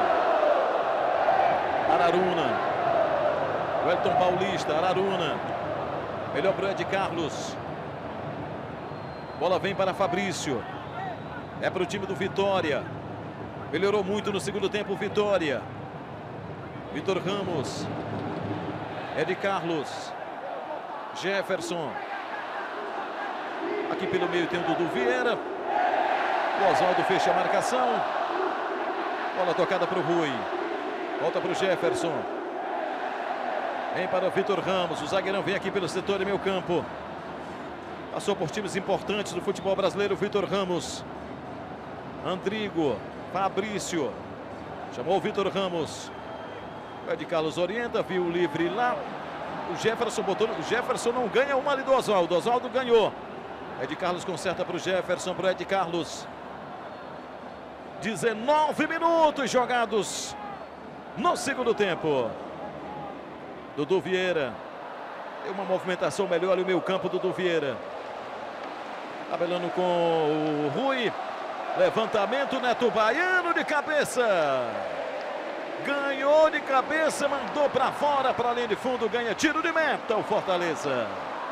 Araruna. Wellington Paulista. Araruna. Melhor para o Ed Carlos. Bola vem para Fabrício. É para o time do Vitória. Melhorou muito no segundo tempo o Vitória. Vitor Ramos. Ed Carlos. Jefferson. Aqui pelo meio tem o Dudu Vieira. O Oswaldo fecha a marcação. Bola tocada para o Rui. Volta para o Jefferson. Vem para o Vitor Ramos. O zagueirão vem aqui pelo setor de meio campo. Passou por times importantes do futebol brasileiro. Vitor Ramos. Andrigo. Fabrício. Chamou o Vitor Ramos. O Ed Carlos orienta. Viu o livre lá. O Jefferson botou. O Jefferson não ganha uma ali do Oswaldo. O Oswaldo ganhou. Ed Carlos conserta para o Jefferson. Para o Ed Carlos. dezenove minutos jogados no segundo tempo. Dudu Vieira. Tem uma movimentação melhor ali o meio campo. Dudu Vieira. Tabelando com o Rui. Levantamento. Neto Baiano de cabeça. Ganhou de cabeça. Mandou para fora. Para a linha de fundo. Ganha tiro de meta o Fortaleza.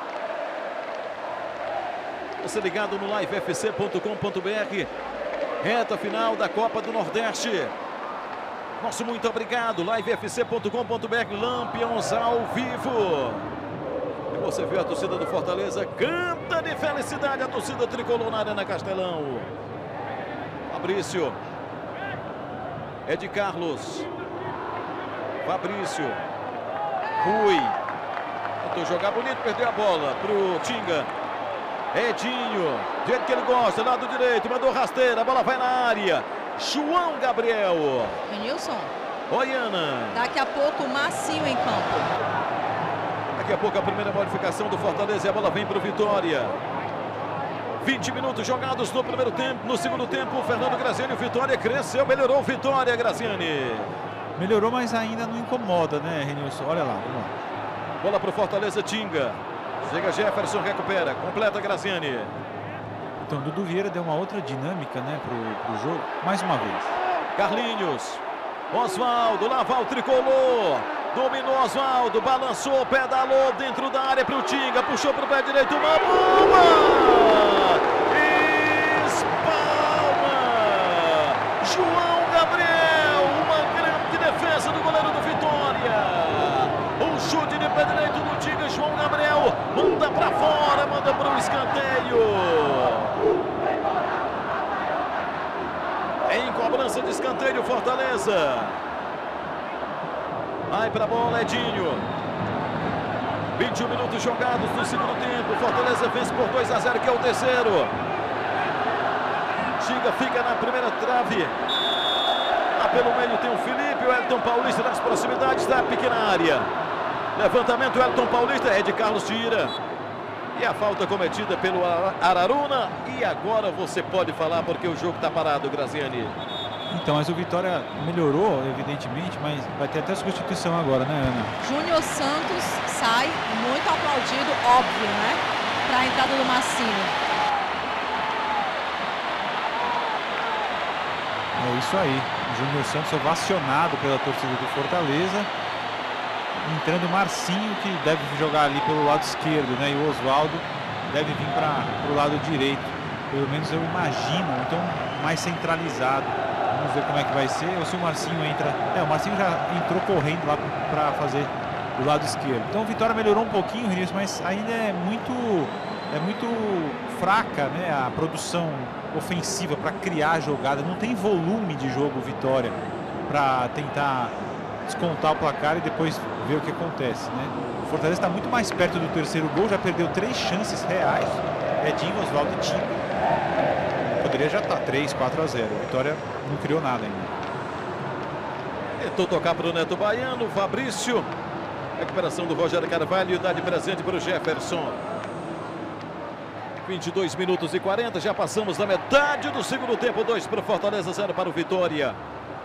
Você ligado no live f c ponto com ponto b r. Reta final da Copa do Nordeste. Nosso muito obrigado. live f c ponto com ponto b r. Lampions ao vivo. E você viu a torcida do Fortaleza. Canta de felicidade a torcida tricolor na Arena Castelão. Fabrício. Ed Carlos. Fabrício. Rui. Tentou jogar bonito, perdeu a bola para o Tinga. Edinho, do jeito que ele gosta, lado direito, mandou rasteira, a bola vai na área. João Gabriel. Renilson. Oi, Ana. Daqui a pouco, Massinho em campo. Daqui a pouco a primeira modificação do Fortaleza e a bola vem para o Vitória. vinte minutos jogados no primeiro tempo, no segundo tempo, o Fernando Graziani, o Vitória cresceu, melhorou o Vitória, Graziani. Melhorou, mas ainda não incomoda, né, Renilson? Olha lá, vamos lá. Bola para o Fortaleza, Tinga. Chega Jefferson, recupera, completa Graziani. Então, Dudu Vieira deu uma outra dinâmica, né, pro, pro jogo, mais uma vez. Carlinhos, Oswaldo, lá vai o tricolor. Dominou Oswaldo, balançou, pedalou dentro da área para o Tinga, puxou para o pé direito, uma bomba! Espalma! João Gabriel, uma grande defesa do goleiro do Vitória. Um chute de pé direito do Tinga, João Gabriel, manda para fora, manda para o escanteio. Em cobrança de escanteio, Fortaleza. Vai para a bola, Edinho. vinte e um minutos jogados no segundo tempo. Fortaleza vence por dois a zero, que é o terceiro. Tinga fica na primeira trave. Lá pelo meio tem o Felipe, o Elton Paulista nas proximidades da pequena área. Levantamento, Elton Paulista, Ed Carlos tira. E a falta cometida pelo Araruna. E agora você pode falar porque o jogo está parado, Graziani. Então, mas o Vitória melhorou, evidentemente, mas vai ter até substituição agora, né, Ana? Júnior Santos sai, muito aplaudido, óbvio, né? Para a entrada do Massinho. É isso aí. O Júnior Santos ovacionado pela torcida do Fortaleza. Entrando o Marcinho, que deve jogar ali pelo lado esquerdo, né? E o Oswaldo deve vir para o lado direito. Pelo menos eu imagino, então mais centralizado. Vamos ver como é que vai ser, ou se o Marcinho entra... É, o Marcinho já entrou correndo lá para fazer do lado esquerdo. Então o Vitória melhorou um pouquinho, Renilson, mas ainda é muito, é muito fraca, né, a produção ofensiva para criar jogada. Não tem volume de jogo o Vitória para tentar descontar o placar e depois ver o que acontece, né? O Fortaleza está muito mais perto do terceiro gol, já perdeu três chances reais. Edinho, Oswaldo e Tinga. Poderia já estar três, quatro a zero. A Vitória não criou nada ainda. Tentou tocar para o Neto Baiano, Fabrício. Recuperação do Rogério Carvalho, dá de presente para o Jefferson. vinte e dois minutos e quarenta, já passamos da metade do segundo tempo. dois para o Fortaleza, zero para o Vitória.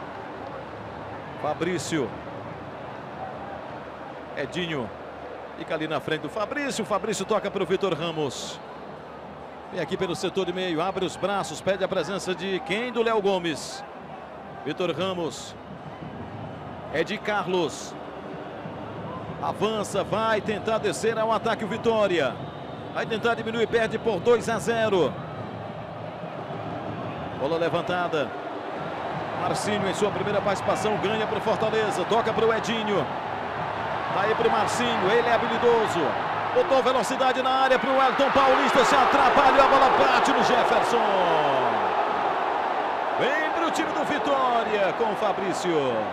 Fabrício. Edinho. Fica ali na frente do Fabrício. Fabrício toca para o Vitor Ramos. Vem aqui pelo setor de meio, abre os braços, pede a presença de quem? Do Léo Gomes. Vitor Ramos. Ed Carlos. Avança, vai tentar descer ao ataque o Vitória. Vai tentar diminuir, perde por dois a zero. Bola levantada. Marcinho em sua primeira participação ganha para o Fortaleza. Toca para o Edinho. Vai para o Marcinho, ele é habilidoso. Botou velocidade na área para o Elton Paulista. Se atrapalhou, a bola bate no Jefferson. Vem para o time do Vitória com o Fabrício.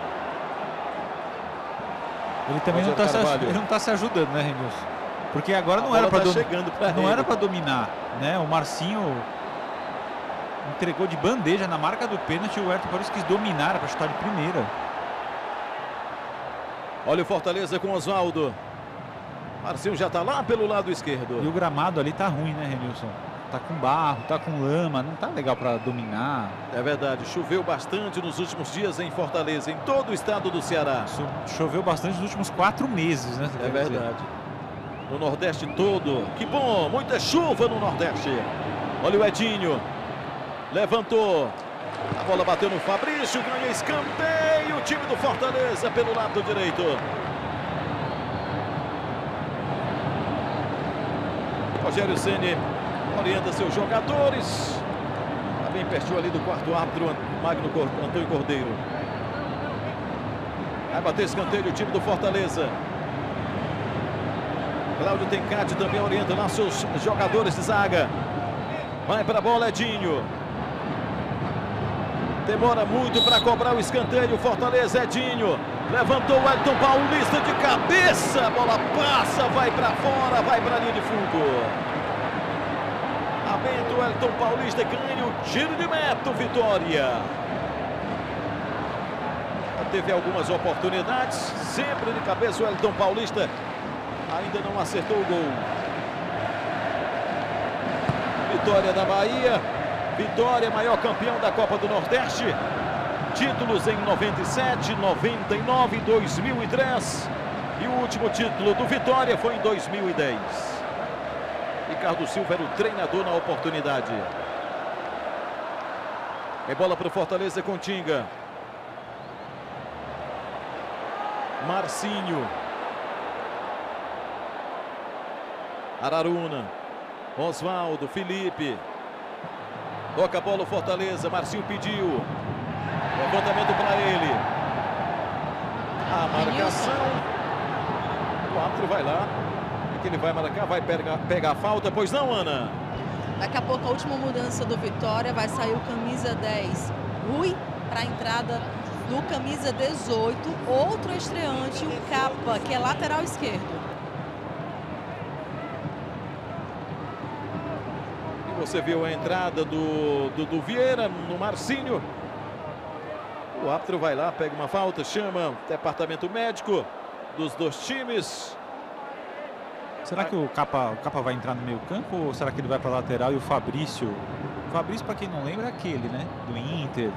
Ele também não está se, ele não tá se ajudando, né, Renilson? Porque agora não era para tá não era para dominar, né? O Marcinho entregou de bandeja na marca do pênalti e o Wellington Paulista quis dominar para chutar de primeira. Olha o Fortaleza com Oswaldo. Marcinho já está lá pelo lado esquerdo. E o gramado ali tá ruim, né, Renilson? Tá com barro, tá com lama, não tá legal para dominar. É verdade, choveu bastante nos últimos dias em Fortaleza, em todo o estado do Ceará. Choveu bastante nos últimos quatro meses, né? É verdade. No Nordeste todo. Que bom, muita chuva no Nordeste. Olha o Edinho. Levantou. A bola bateu no Fabrício, ganha escanteio. O time do Fortaleza pelo lado direito. Rogério Ceni orienta seus jogadores. Está bem pertinho ali do quarto árbitro, Magno Cor... Antônio Cordeiro. Vai bater escanteio o time do Fortaleza. Cláudio Tencati também orienta lá seus jogadores de zaga. Vai para a bola, Edinho. Demora muito para cobrar o escanteio. Fortaleza, Edinho. Levantou o Elton Paulista de cabeça. A bola passa, vai para fora, vai para a linha de fundo. Abento, Elton Paulista ganha o tiro de meta, Vitória. Já teve algumas oportunidades. Sempre de cabeça o Elton Paulista. Ainda não acertou o gol. Vitória da Bahia. Vitória, maior campeão da Copa do Nordeste. Títulos em noventa e sete, noventa e nove, dois mil e três. E o último título do Vitória foi em dois mil e dez. Ricardo Silva era o treinador na oportunidade. É bola para o Fortaleza com Tinga. Marcinho. Araruna. Oswaldo, Felipe. Toca a bola o Fortaleza. Marcinho pediu. Levantamento para ele. A marcação. O árbitro vai lá. Que ele vai marcar, vai pegar, pegar a falta. Pois não, Ana? Daqui a pouco a última mudança do Vitória. Vai sair o camisa dez. Rui para a entrada do camisa dezoito. Outro estreante, o Capa, que é lateral esquerdo. Você viu a entrada do, do, do Vieira no Marcinho. O árbitro vai lá, pega uma falta, chama o departamento médico dos dois times. Será que o Capa, o Capa vai entrar no meio campo ou será que ele vai para a lateral e o Fabrício? O Fabrício, para quem não lembra, é aquele, né? Do Inter.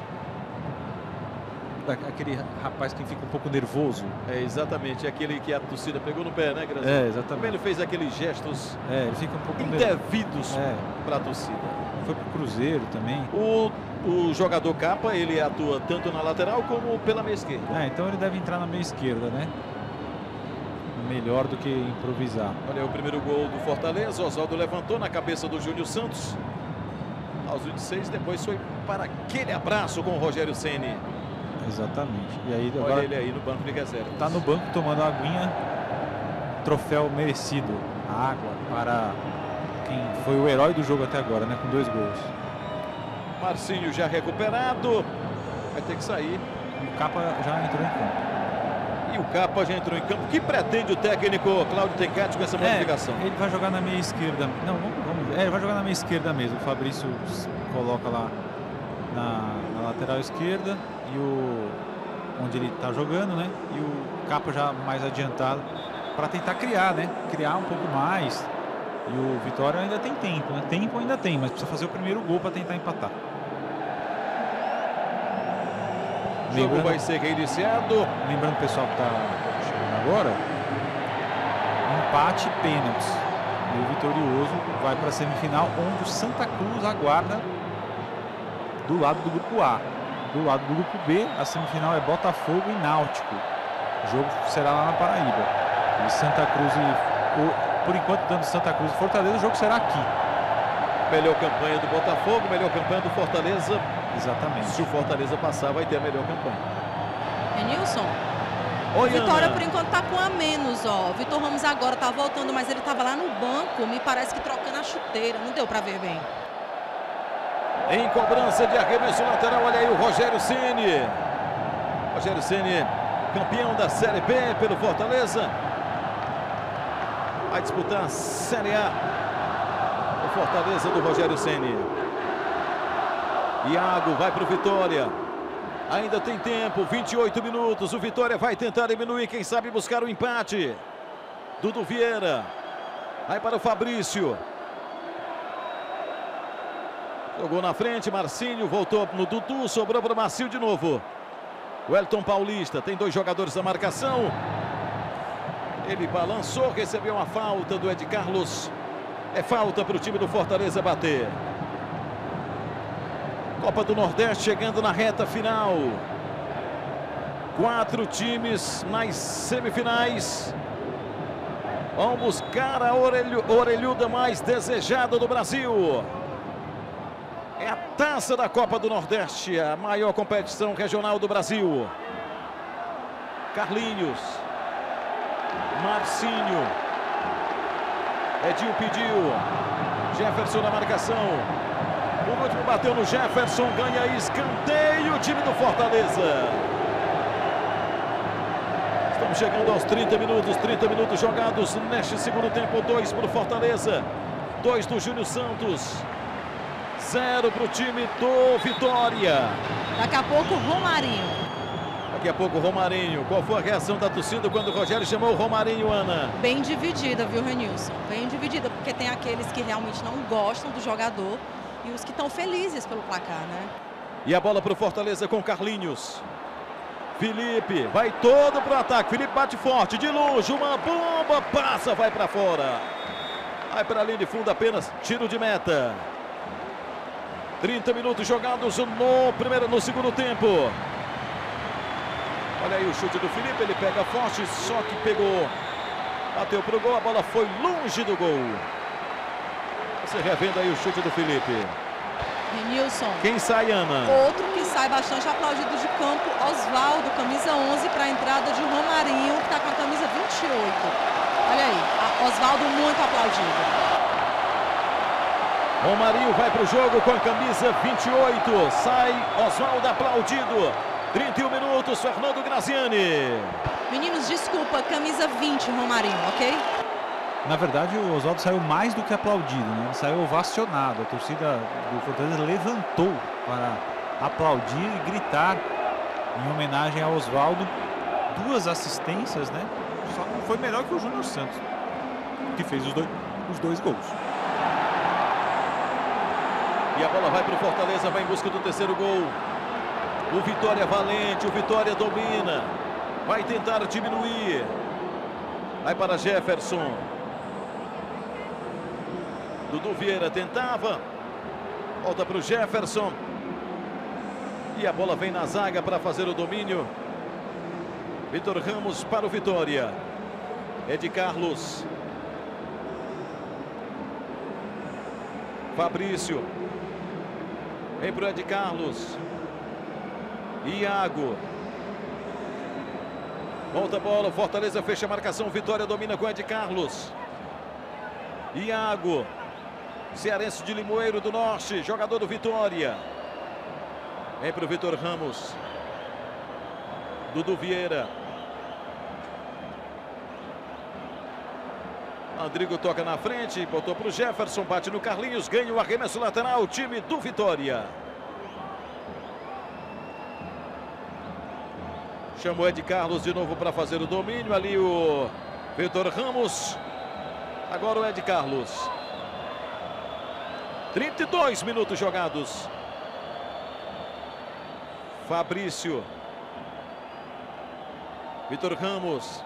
Aquele rapaz que fica um pouco nervoso. É, exatamente. É aquele que a torcida pegou no pé, né, Grazi? É, exatamente. Também ele fez aqueles gestos é, ele fica um pouco indevidos é. para a torcida. Foi pro Cruzeiro também. O, o jogador Capa, ele atua tanto na lateral como pela meia esquerda. É, então ele deve entrar na meia esquerda, né? Melhor do que improvisar. Olha aí o primeiro gol do Fortaleza. Oswaldo levantou na cabeça do Júnior Santos. Aos vinte e seis, depois foi para aquele abraço com o Rogério Ceni. Exatamente. E aí Olha agora ele aí no banco de reserva. Tá no banco tomando a aguinha. Troféu merecido. A água para quem foi o herói do jogo até agora, né? Com dois gols. Marcinho já recuperado. Vai ter que sair. E o Capa já entrou em campo. E o Capa já entrou em campo. O que pretende o técnico Cláudio Tencati com essa modificação? É, ele vai jogar na meia esquerda. Não, vamos, vamos é, ele vai jogar na meia esquerda mesmo. O Fabrício coloca lá na, na lateral esquerda e o onde ele está jogando, né? E o Capa já mais adiantado para tentar criar, né? Criar um pouco mais. E o Vitória ainda tem tempo, né? Tempo ainda tem, mas precisa fazer o primeiro gol para tentar empatar. O jogo lembrando, vai ser reiniciado. Lembrando o pessoal que está chegando agora, empate e pênaltis. E o vitorioso vai para a semifinal, onde o Santa Cruz aguarda do lado do grupo A. Do lado do grupo B, a semifinal é Botafogo e Náutico. O jogo será lá na Paraíba. E Santa Cruz e, por enquanto, dando Santa Cruz e Fortaleza, o jogo será aqui. Melhor campanha do Botafogo, melhor campanha do Fortaleza. Exatamente. Se o Fortaleza passar, vai ter a melhor campanha. Renilson, Oi, Vitória Ana. por enquanto tá com a menos, ó. Vitor Ramos agora tá voltando, mas ele tava lá no banco, me parece que trocando a chuteira. Não deu para ver bem. em cobrança de arremesso lateral. Olha aí o Rogério Ceni. Rogério Ceni, campeão da Série B pelo Fortaleza. Vai disputar a Série A. O Fortaleza do Rogério Ceni. Iago vai para o Vitória. Ainda tem tempo, vinte e oito minutos. O Vitória vai tentar diminuir, quem sabe buscar o empate. Dudu Vieira. Vai para o Fabrício. Jogou na frente, Marcinho, voltou no Dudu, sobrou para o Marcinho de novo. O Elton Paulista, tem dois jogadores na marcação. Ele balançou, recebeu uma falta do Ed Carlos. É falta para o time do Fortaleza bater. Copa do Nordeste chegando na reta final. Quatro times nas semifinais. Vão buscar a orelhu, orelhuda mais desejada do Brasil. É a taça da Copa do Nordeste, a maior competição regional do Brasil. Carlinhos. Marcinho. Edinho pediu. Jefferson na marcação. O último bateu no Jefferson, ganha escanteio o time do Fortaleza. Estamos chegando aos trinta minutos, trinta minutos jogados neste segundo tempo. Dois para o Fortaleza, dois do Júnior Santos, zero para o time do Vitória. Daqui a pouco Romarinho. Daqui a pouco Romarinho. Qual foi a reação da torcida quando o Rogério chamou o Romarinho, Ana? Bem dividida, viu, Renilson? Bem dividida, porque tem aqueles que realmente não gostam do jogador e os que estão felizes pelo placar, né? E a bola para o Fortaleza com Carlinhos. Felipe vai todo para o ataque. Felipe bate forte, de longe, uma bomba, passa, vai para fora. Vai para a linha de fundo apenas, tiro de meta. trinta minutos jogados no primeiro, no segundo tempo. Olha aí o chute do Felipe, ele pega forte, só que pegou. Bateu pro gol, a bola foi longe do gol. Você revendo aí o chute do Felipe. Renilson. Quem sai, Ana? Outro que sai bastante aplaudido de campo, Osvaldo, camisa onze, para a entrada de Romarinho, que está com a camisa vinte e oito. Olha aí, Osvaldo muito aplaudido. Romarinho vai para o jogo com a camisa vinte e oito. Sai Osvaldo aplaudido. trinta e um minutos, Fernando Graziani. Meninos, desculpa, camisa vinte, Romarinho, ok? Na verdade, o Osvaldo saiu mais do que aplaudido, né? Ele saiu ovacionado. A torcida do Fortaleza levantou para aplaudir e gritar em homenagem a Osvaldo. Duas assistências, né? Só não foi melhor que o Júnior Santos, que fez os dois, os dois gols. E a bola vai para o Fortaleza, vai em busca do terceiro gol. O Vitória valente, o Vitória domina. Vai tentar diminuir. Vai para Jefferson. Dudu Vieira tentava. Volta para o Jefferson. E a bola vem na zaga para fazer o domínio. Vitor Ramos para o Vitória. Ed Carlos. Fabrício. Vem para o Ed Carlos. Iago. Volta a bola, Fortaleza fecha a marcação, Vitória domina com Ed Carlos. Iago. Cearense de Limoeiro do Norte, jogador do Vitória. Vem para o Vitor Ramos. Dudu Vieira. Rodrigo toca na frente, botou para o Jefferson, bate no Carlinhos, ganha o arremesso lateral, time do Vitória. Chamou Ed Carlos de novo para fazer o domínio, ali o Vitor Ramos. Agora o Ed Carlos. trinta e dois minutos jogados. Fabrício. Vitor Ramos.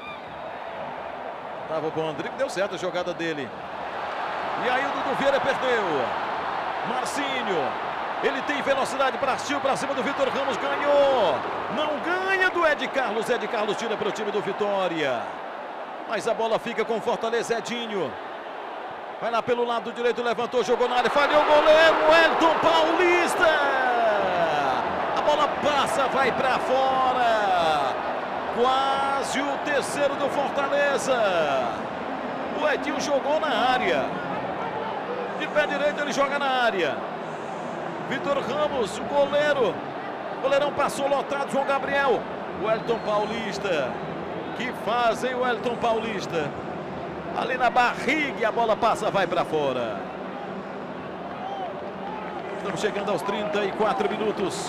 Tava bom, Rodrigo, deu certo a jogada dele. E aí o Dudu Vieira perdeu. Marcinho. Ele tem velocidade, partiu para cima do Vitor Ramos, ganhou. Não ganha do Ed Carlos. Ed Carlos tira para o time do Vitória. Mas a bola fica com Fortaleza, Edinho. Vai lá pelo lado direito, levantou, jogou na área, falhou o goleiro, Elton Paulista. A bola passa, vai para fora. Quase o terceiro do Fortaleza. O Edinho jogou na área. De pé direito ele joga na área. Vitor Ramos, o goleiro. O goleirão passou lotado, João Gabriel. O Wellington Paulista. Que faz, hein, o Wellington Paulista? Ali na barriga, a bola passa, vai para fora. Estamos chegando aos trinta e quatro minutos.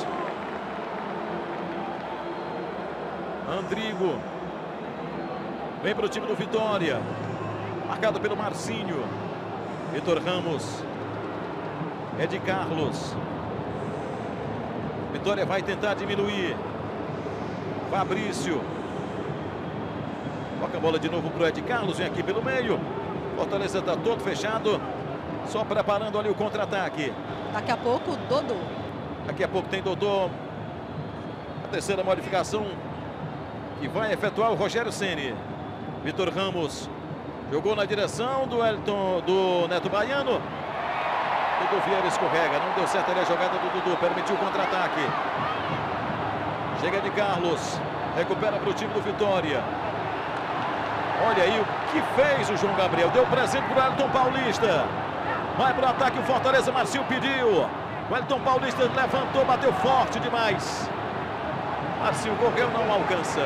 Andrigo. Vem para o time do Vitória. Marcado pelo Marcinho. Vitor Ramos. Ed Carlos. Vitória vai tentar diminuir. Fabrício. Toca a bola de novo para o Ed Carlos. Vem aqui pelo meio. Fortaleza está todo fechado. Só preparando ali o contra-ataque. Daqui a pouco, Dodô. Daqui a pouco tem Dodô. A terceira modificação que vai efetuar o Rogério Ceni. Vitor Ramos. Jogou na direção do Elton, do Neto Baiano. Dudu Vieira escorrega. Não deu certo ali a jogada do Dudu. Permitiu o contra-ataque. Chega de Carlos. Recupera para o time do Vitória. Olha aí o que fez o João Gabriel. Deu presente para o Wellington Paulista. Vai para o ataque o Fortaleza. Marcinho pediu. O Wellington Paulista levantou, bateu forte demais. Marcinho correu, não alcança.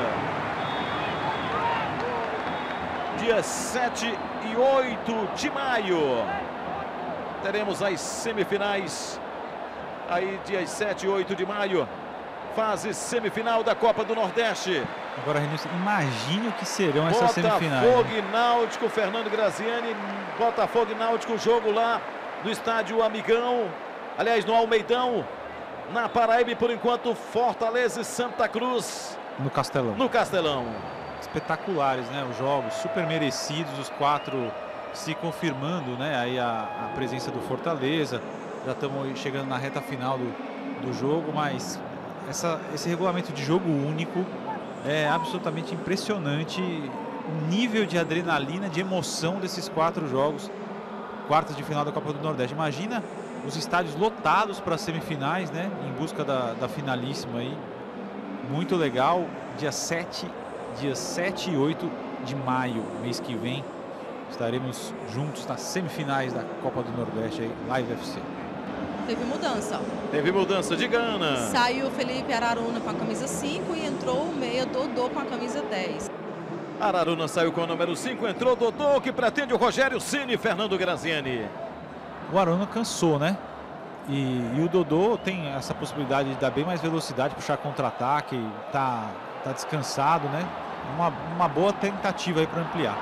Dia sete e oito de maio. Teremos as semifinais. Aí, dias sete e oito de maio. Fase semifinal da Copa do Nordeste. Agora, Renilson, imagine o que serão essas Botafogo semifinais. Botafogo e Náutico, Fernando Graziani. Botafogo e Náutico, jogo lá no estádio Amigão. Aliás, no Almeidão. Na Paraíba, e por enquanto, Fortaleza e Santa Cruz. No Castelão. No Castelão. Espetaculares, né? Os jogos super merecidos, os quatro se confirmando, né? Aí a, a presença do Fortaleza. Já estamos chegando na reta final do, do jogo, mas essa, esse regulamento de jogo único é absolutamente impressionante. O nível de adrenalina, de emoção desses quatro jogos, quartas de final da Copa do Nordeste. Imagina os estádios lotados para as semifinais, né? Em busca da, da finalíssima aí. Muito legal. Dia sete, dias sete e oito de maio, mês que vem, estaremos juntos nas semifinais da Copa do Nordeste aí, Live F C. Teve mudança. Teve mudança de Gana. Saiu o Felipe Araruna com a camisa cinco e entrou o meia Dodô com a camisa dez. Araruna saiu com o número cinco, entrou Dodô, que pretende o Rogério Ceni, Fernando Graziani. O Araruna cansou, né? E, e o Dodô tem essa possibilidade de dar bem mais velocidade, puxar contra-ataque, tá, tá descansado, né? Uma, uma boa tentativa aí para ampliar.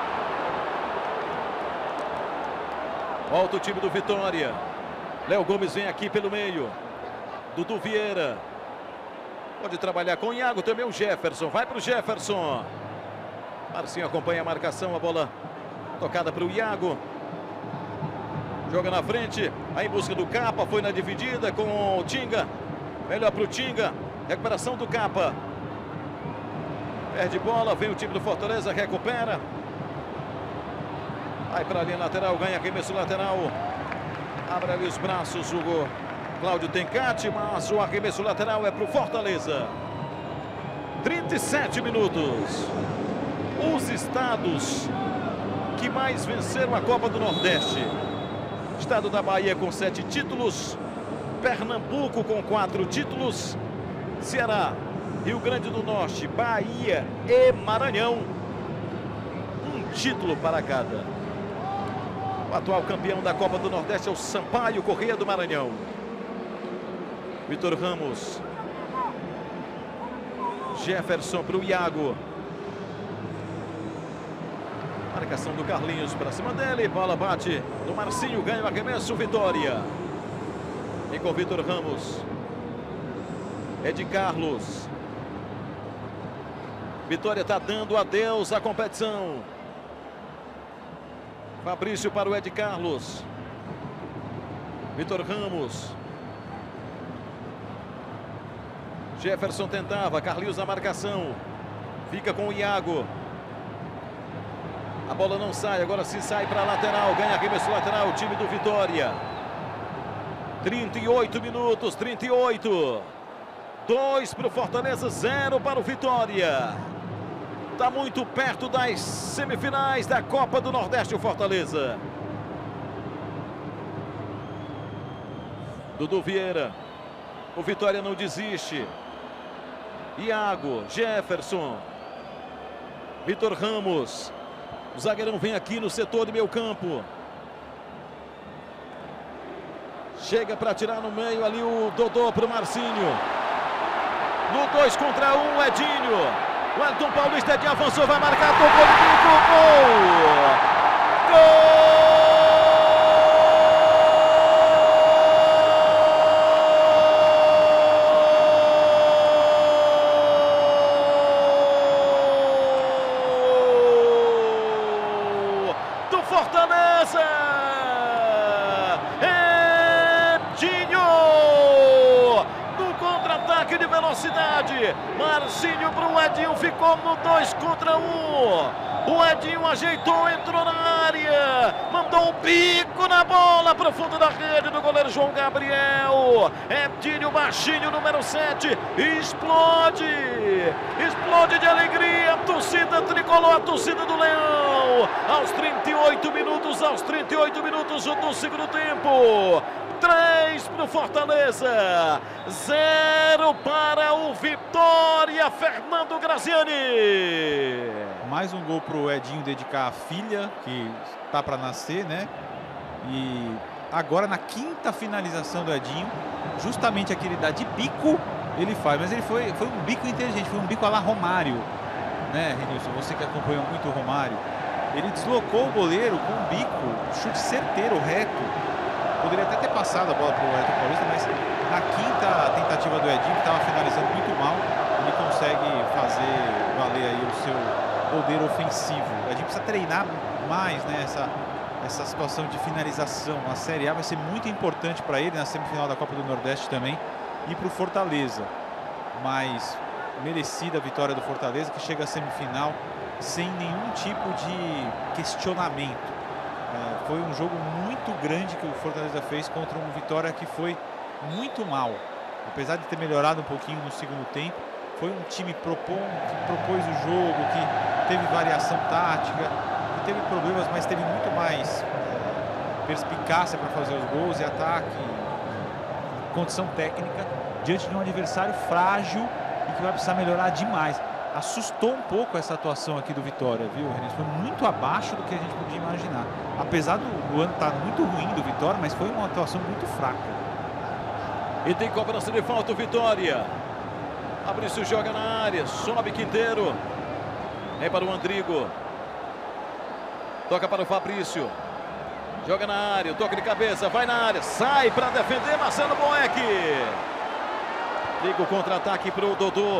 Volta o time do Vitória. Léo Gomes vem aqui pelo meio. Dudu Vieira. Pode trabalhar com o Iago, também o Jefferson. Vai para o Jefferson. Marcinho acompanha a marcação, a bola tocada para o Iago. Joga na frente, aí em busca do Capa, foi na dividida com o Tinga. Melhor para o Tinga, recuperação do Capa. Perde bola, vem o time do Fortaleza, recupera. Vai para a linha lateral, ganha arremesso lateral. Abre ali os braços, o Cláudio Tencati, mas o arremesso lateral é para o Fortaleza. trinta e sete minutos. Os estados que mais venceram a Copa do Nordeste. Estado da Bahia com sete títulos, Pernambuco com quatro títulos, Ceará, Rio Grande do Norte, Bahia e Maranhão, um título para cada. O atual campeão da Copa do Nordeste é o Sampaio Corrêa do Maranhão. Vitor Ramos, Jefferson para o Iago. Marcação do Carlinhos para cima dele, bola bate no Marcinho, ganha o arremesso, Vitória. E com Vitor Ramos. Ed Carlos. Vitória está dando adeus à competição. Fabrício para o Ed Carlos. Vitor Ramos. Jefferson tentava, Carlinhos na marcação. Fica com o Iago. A bola não sai, agora sim sai para a lateral. Ganha arremesso lateral, o time do Vitória. trinta e oito minutos, trinta e oito. dois para o Fortaleza, zero para o Vitória. Está muito perto das semifinais da Copa do Nordeste, o Fortaleza. Dudu Vieira. O Vitória não desiste. Iago, Jefferson. Vitor Ramos. O zagueirão vem aqui no setor de meio campo. Chega para tirar no meio ali o Dodô para o Marcinho. No dois contra um, Edinho. O Elton Paulista, Edinho avançou, vai marcar, tocou de bico, gol! Gol! Do Fortaleza! De velocidade, Marcinho para o Edinho, ficou no dois contra um. O Edinho ajeitou, entrou na área, mandou um bico na bola para o fundo da rede do goleiro João Gabriel. Edinho, baixinho, número sete, explode, explode de alegria, a torcida tricolor, a torcida do Leão. Aos trinta e oito minutos, aos trinta e oito minutos do segundo tempo. três para o Fortaleza, zero para o Vitória, Fernando Graziani. Mais um gol para o Edinho dedicar à filha, que está para nascer, né? E agora na quinta finalização do Edinho, justamente aquele dá de bico, ele faz. Mas ele foi, foi um bico inteligente, foi um bico à la Romário, né, Renilson? Você que acompanhou muito o Romário. Ele deslocou o goleiro com um bico, chute certeiro, reto. Poderia até ter passado a bola para o Elton Paulista, mas na quinta tentativa do Edinho, que estava finalizando muito mal, ele consegue fazer valer aí o seu poder ofensivo. O Edinho precisa treinar mais, né, essa, essa situação de finalização. A Série A vai ser muito importante para ele, na semifinal da Copa do Nordeste também, e para o Fortaleza. Mas merecida a vitória do Fortaleza, que chega à semifinal sem nenhum tipo de questionamento. É, foi um jogo muito grande que o Fortaleza fez contra um Vitória que foi muito mal. Apesar de ter melhorado um pouquinho no segundo tempo, foi um time propon, que propôs o jogo, que teve variação tática, que teve problemas, mas teve muito mais é, perspicácia para fazer os gols e ataque, condição técnica, diante de um adversário frágil e que vai precisar melhorar demais. Assustou um pouco essa atuação aqui do Vitória, viu, Renilson? Foi muito abaixo do que a gente podia imaginar. Apesar do, do ano estar muito ruim do Vitória, mas foi uma atuação muito fraca. E tem cobrança de falta o Vitória. Fabrício joga na área, sobe Quinteiro. Vem para o Andrigo. Toca para o Fabrício. Joga na área, toca de cabeça, vai na área, sai para defender Marcelo Boeck. Liga o contra-ataque para o Dodô.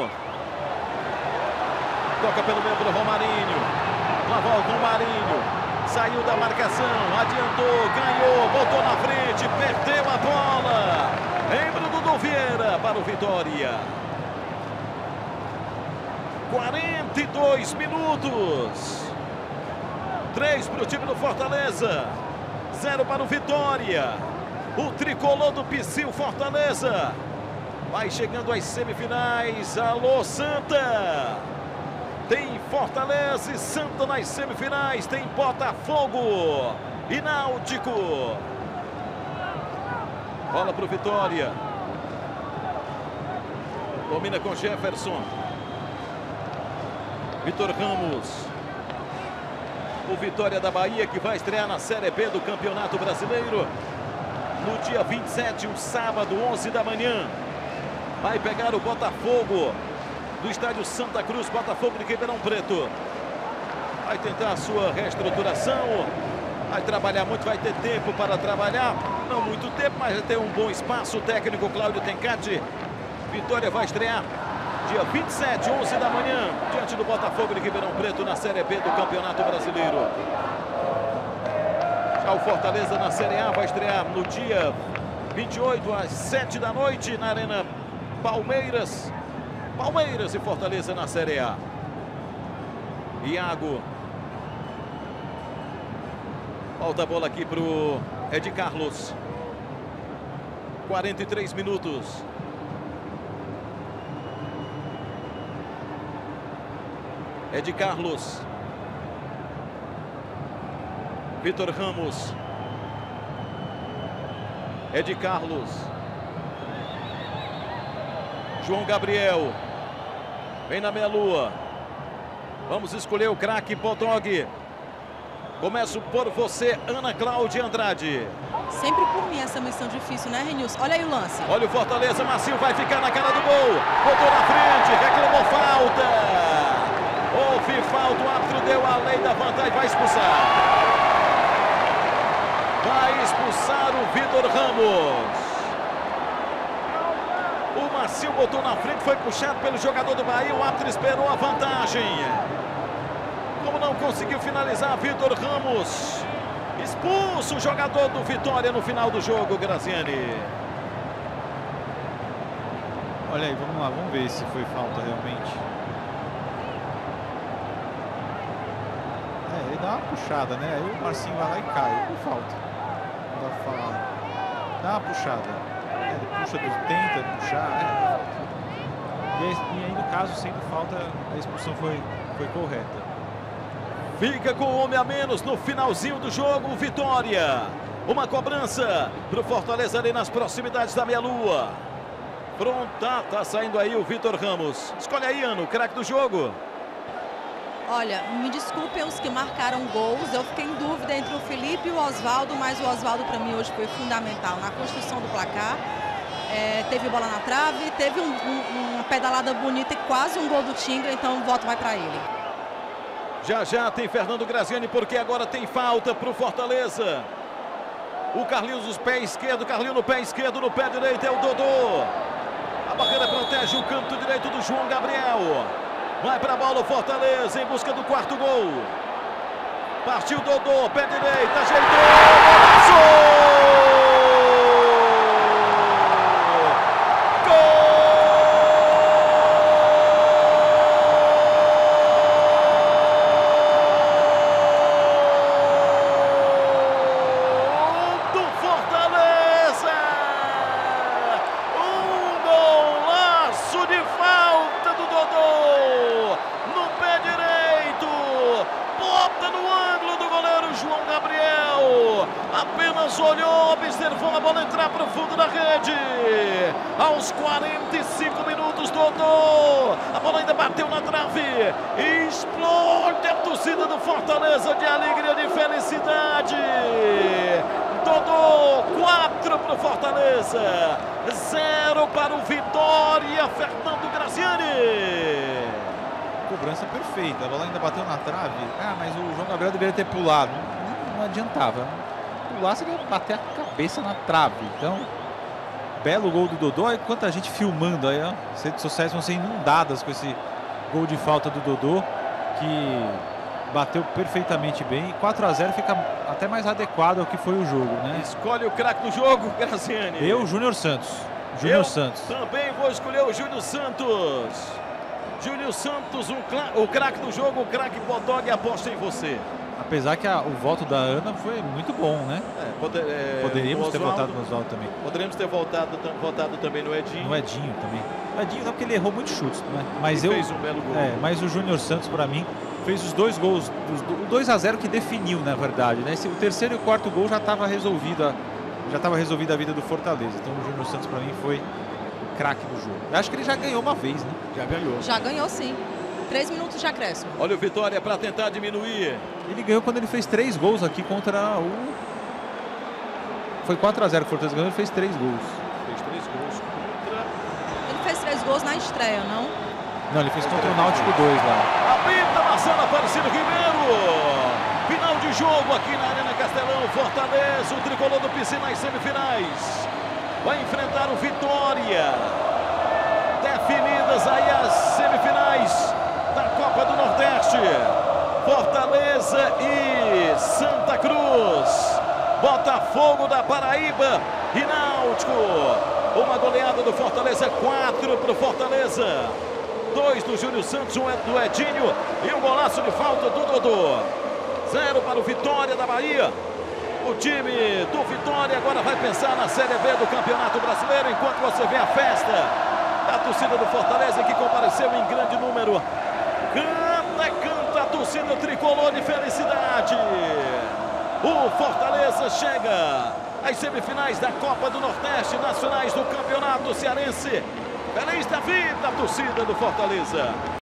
Toca pelo meio para o Romarinho. Lá volta o Marinho. Saiu da marcação, adiantou, ganhou, voltou na frente, perdeu a bola. Lembra do Dudu Vieira para o Vitória. quarenta e dois minutos. três para o time do Fortaleza. zero para o Vitória. O tricolor do Psyu Fortaleza vai chegando às semifinais. Alô, Santa! Tem Fortaleza e Santa nas semifinais. Tem Botafogo e Náutico. Bola para o Vitória. Domina com Jefferson. Vitor Ramos. O Vitória da Bahia, que vai estrear na Série B do Campeonato Brasileiro no dia vinte e sete, um sábado, onze da manhã. Vai pegar o Botafogo do estádio Santa Cruz, Botafogo de Ribeirão Preto. Vai tentar a sua reestruturação, vai trabalhar muito, vai ter tempo para trabalhar, não muito tempo, mas vai ter um bom espaço. O técnico Cláudio Tencati. Vitória vai estrear dia vinte e sete, onze da manhã, diante do Botafogo de Ribeirão Preto na Série B do Campeonato Brasileiro. Já o Fortaleza na Série A vai estrear no dia vinte e oito, às sete da noite, na Arena Palmeiras. Palmeiras e Fortaleza na Série A. Iago. Volta a bola aqui para o Ed Carlos. quarenta e três minutos. Ed Carlos. Vitor Ramos. Ed Carlos. João Gabriel. Vem na meia-lua. Vamos escolher o craque Bodog. Começo por você, Ana Cláudia Andrade. Sempre por mim essa missão difícil, né, Renilson? Olha aí o lance. Olha o Fortaleza, Marcinho vai ficar na cara do gol. Botou na frente, reclamou falta. Houve falta, o árbitro deu a lei da vantagem, vai expulsar. Vai expulsar o Vitor Ramos. O Marcinho botou na frente, foi puxado pelo jogador do Bahia, o árbitro esperou a vantagem. Como não conseguiu finalizar, Vitor Ramos expulso o jogador do Vitória no final do jogo, Graziani. Olha aí, vamos lá, vamos ver se foi falta realmente. É, ele dá uma puxada, né? Aí o Marcinho vai lá e cai, por falta. Não dá pra falar. Dá uma puxada. É, ele puxa, tenta puxar, é. E aí, e aí, no caso, sendo falta, a expulsão foi, foi correta. Fica com um homem a menos no finalzinho do jogo, Vitória. Uma cobrança para o Fortaleza ali nas proximidades da meia-lua. Pronta, tá saindo aí o Vitor Ramos. Escolhe aí, Ana, o craque do jogo. Olha, me desculpem os que marcaram gols. Eu fiquei em dúvida entre o Felipe e o Oswaldo, mas o Oswaldo para mim hoje foi fundamental na construção do placar. É, teve bola na trave, teve um, um, uma pedalada bonita e quase um gol do Tinga, então o voto vai para ele. Já já tem Fernando Graziani, porque agora tem falta para o Fortaleza. O Carlinhos os pé esquerdo, Carlinhos no pé esquerdo, no pé direito é o Dodô. A barreira protege o canto direito do João Gabriel. Vai para a bola o Fortaleza em busca do quarto gol. Partiu Dodô, pé direito, ajeitou, golaço! Apenas olhou, observou a bola entrar para o fundo da rede. Aos quarenta e cinco minutos, Dodô. A bola ainda bateu na trave. Explode a torcida do Fortaleza de alegria, de felicidade. Dodô, quatro para o Fortaleza, zero para o Vitória. Fernando Graziani. Cobrança perfeita, a bola ainda bateu na trave. Ah, mas o João Gabriel deveria ter pulado. Não, não adiantava. Pular seria bater a cabeça na trave. Então, belo gol do Dodô. Aí quanta gente filmando aí, ó. As redes sociais vão ser inundadas com esse gol de falta do Dodô, que bateu perfeitamente bem. quatro a zero fica até mais adequado ao que foi o jogo, né? Escolhe o craque do jogo, Graziani. Eu, Júnior Santos. Júnior Santos. Também vou escolher o Júnior Santos. Júnior Santos, um o craque do jogo, o craque Bodog, aposta em você. Apesar que a, o voto da Ana foi muito bom, né? É, pode, é, Poderíamos ter votado no Oswaldo também. Poderíamos ter votado, votado também no Edinho. No Edinho também. O Edinho não, porque ele errou muitos chutes, né? Mas ele eu, fez um belo gol. É, mas o Júnior Santos, para mim, fez os dois gols, os, o dois a zero que definiu, na verdade, né? Esse, o terceiro e o quarto gol já estava resolvido, a, já estava resolvida a vida do Fortaleza. Então o Júnior Santos, para mim, foi o craque do jogo. Eu acho que ele já ganhou uma vez, né? Já ganhou. Já ganhou, sim. Três minutos de acréscimo. Olha o Vitória para tentar diminuir. Ele ganhou quando ele fez três gols aqui contra o... Foi quatro a zero que o Fortaleza ganhou, ele fez três gols. Fez três gols contra... Ele fez três gols na estreia, não? Não, ele fez contra o Náutico dois lá. Apita Marcelo Aparecido Ribeiro. Final de jogo aqui na Arena Castelão. Fortaleza, o tricolor do P C nas semifinais. Vai enfrentar o Vitória. Definidas aí as semifinais da Copa do Nordeste. Fortaleza e Santa Cruz. Botafogo da Paraíba e Náutico. Uma goleada do Fortaleza, quatro para o Fortaleza. Dois do Júnior Santos, um do Edinho e um golaço de falta do Dodô. Zero para o Vitória da Bahia. O time do Vitória agora vai pensar na Série B do Campeonato Brasileiro, enquanto você vê a festa da torcida do Fortaleza, que compareceu em grande número. Canta, canta a torcida tricolor de felicidade. O Fortaleza chega às semifinais da Copa do Nordeste, nas finais do Campeonato Cearense. Feliz da vida, a torcida do Fortaleza.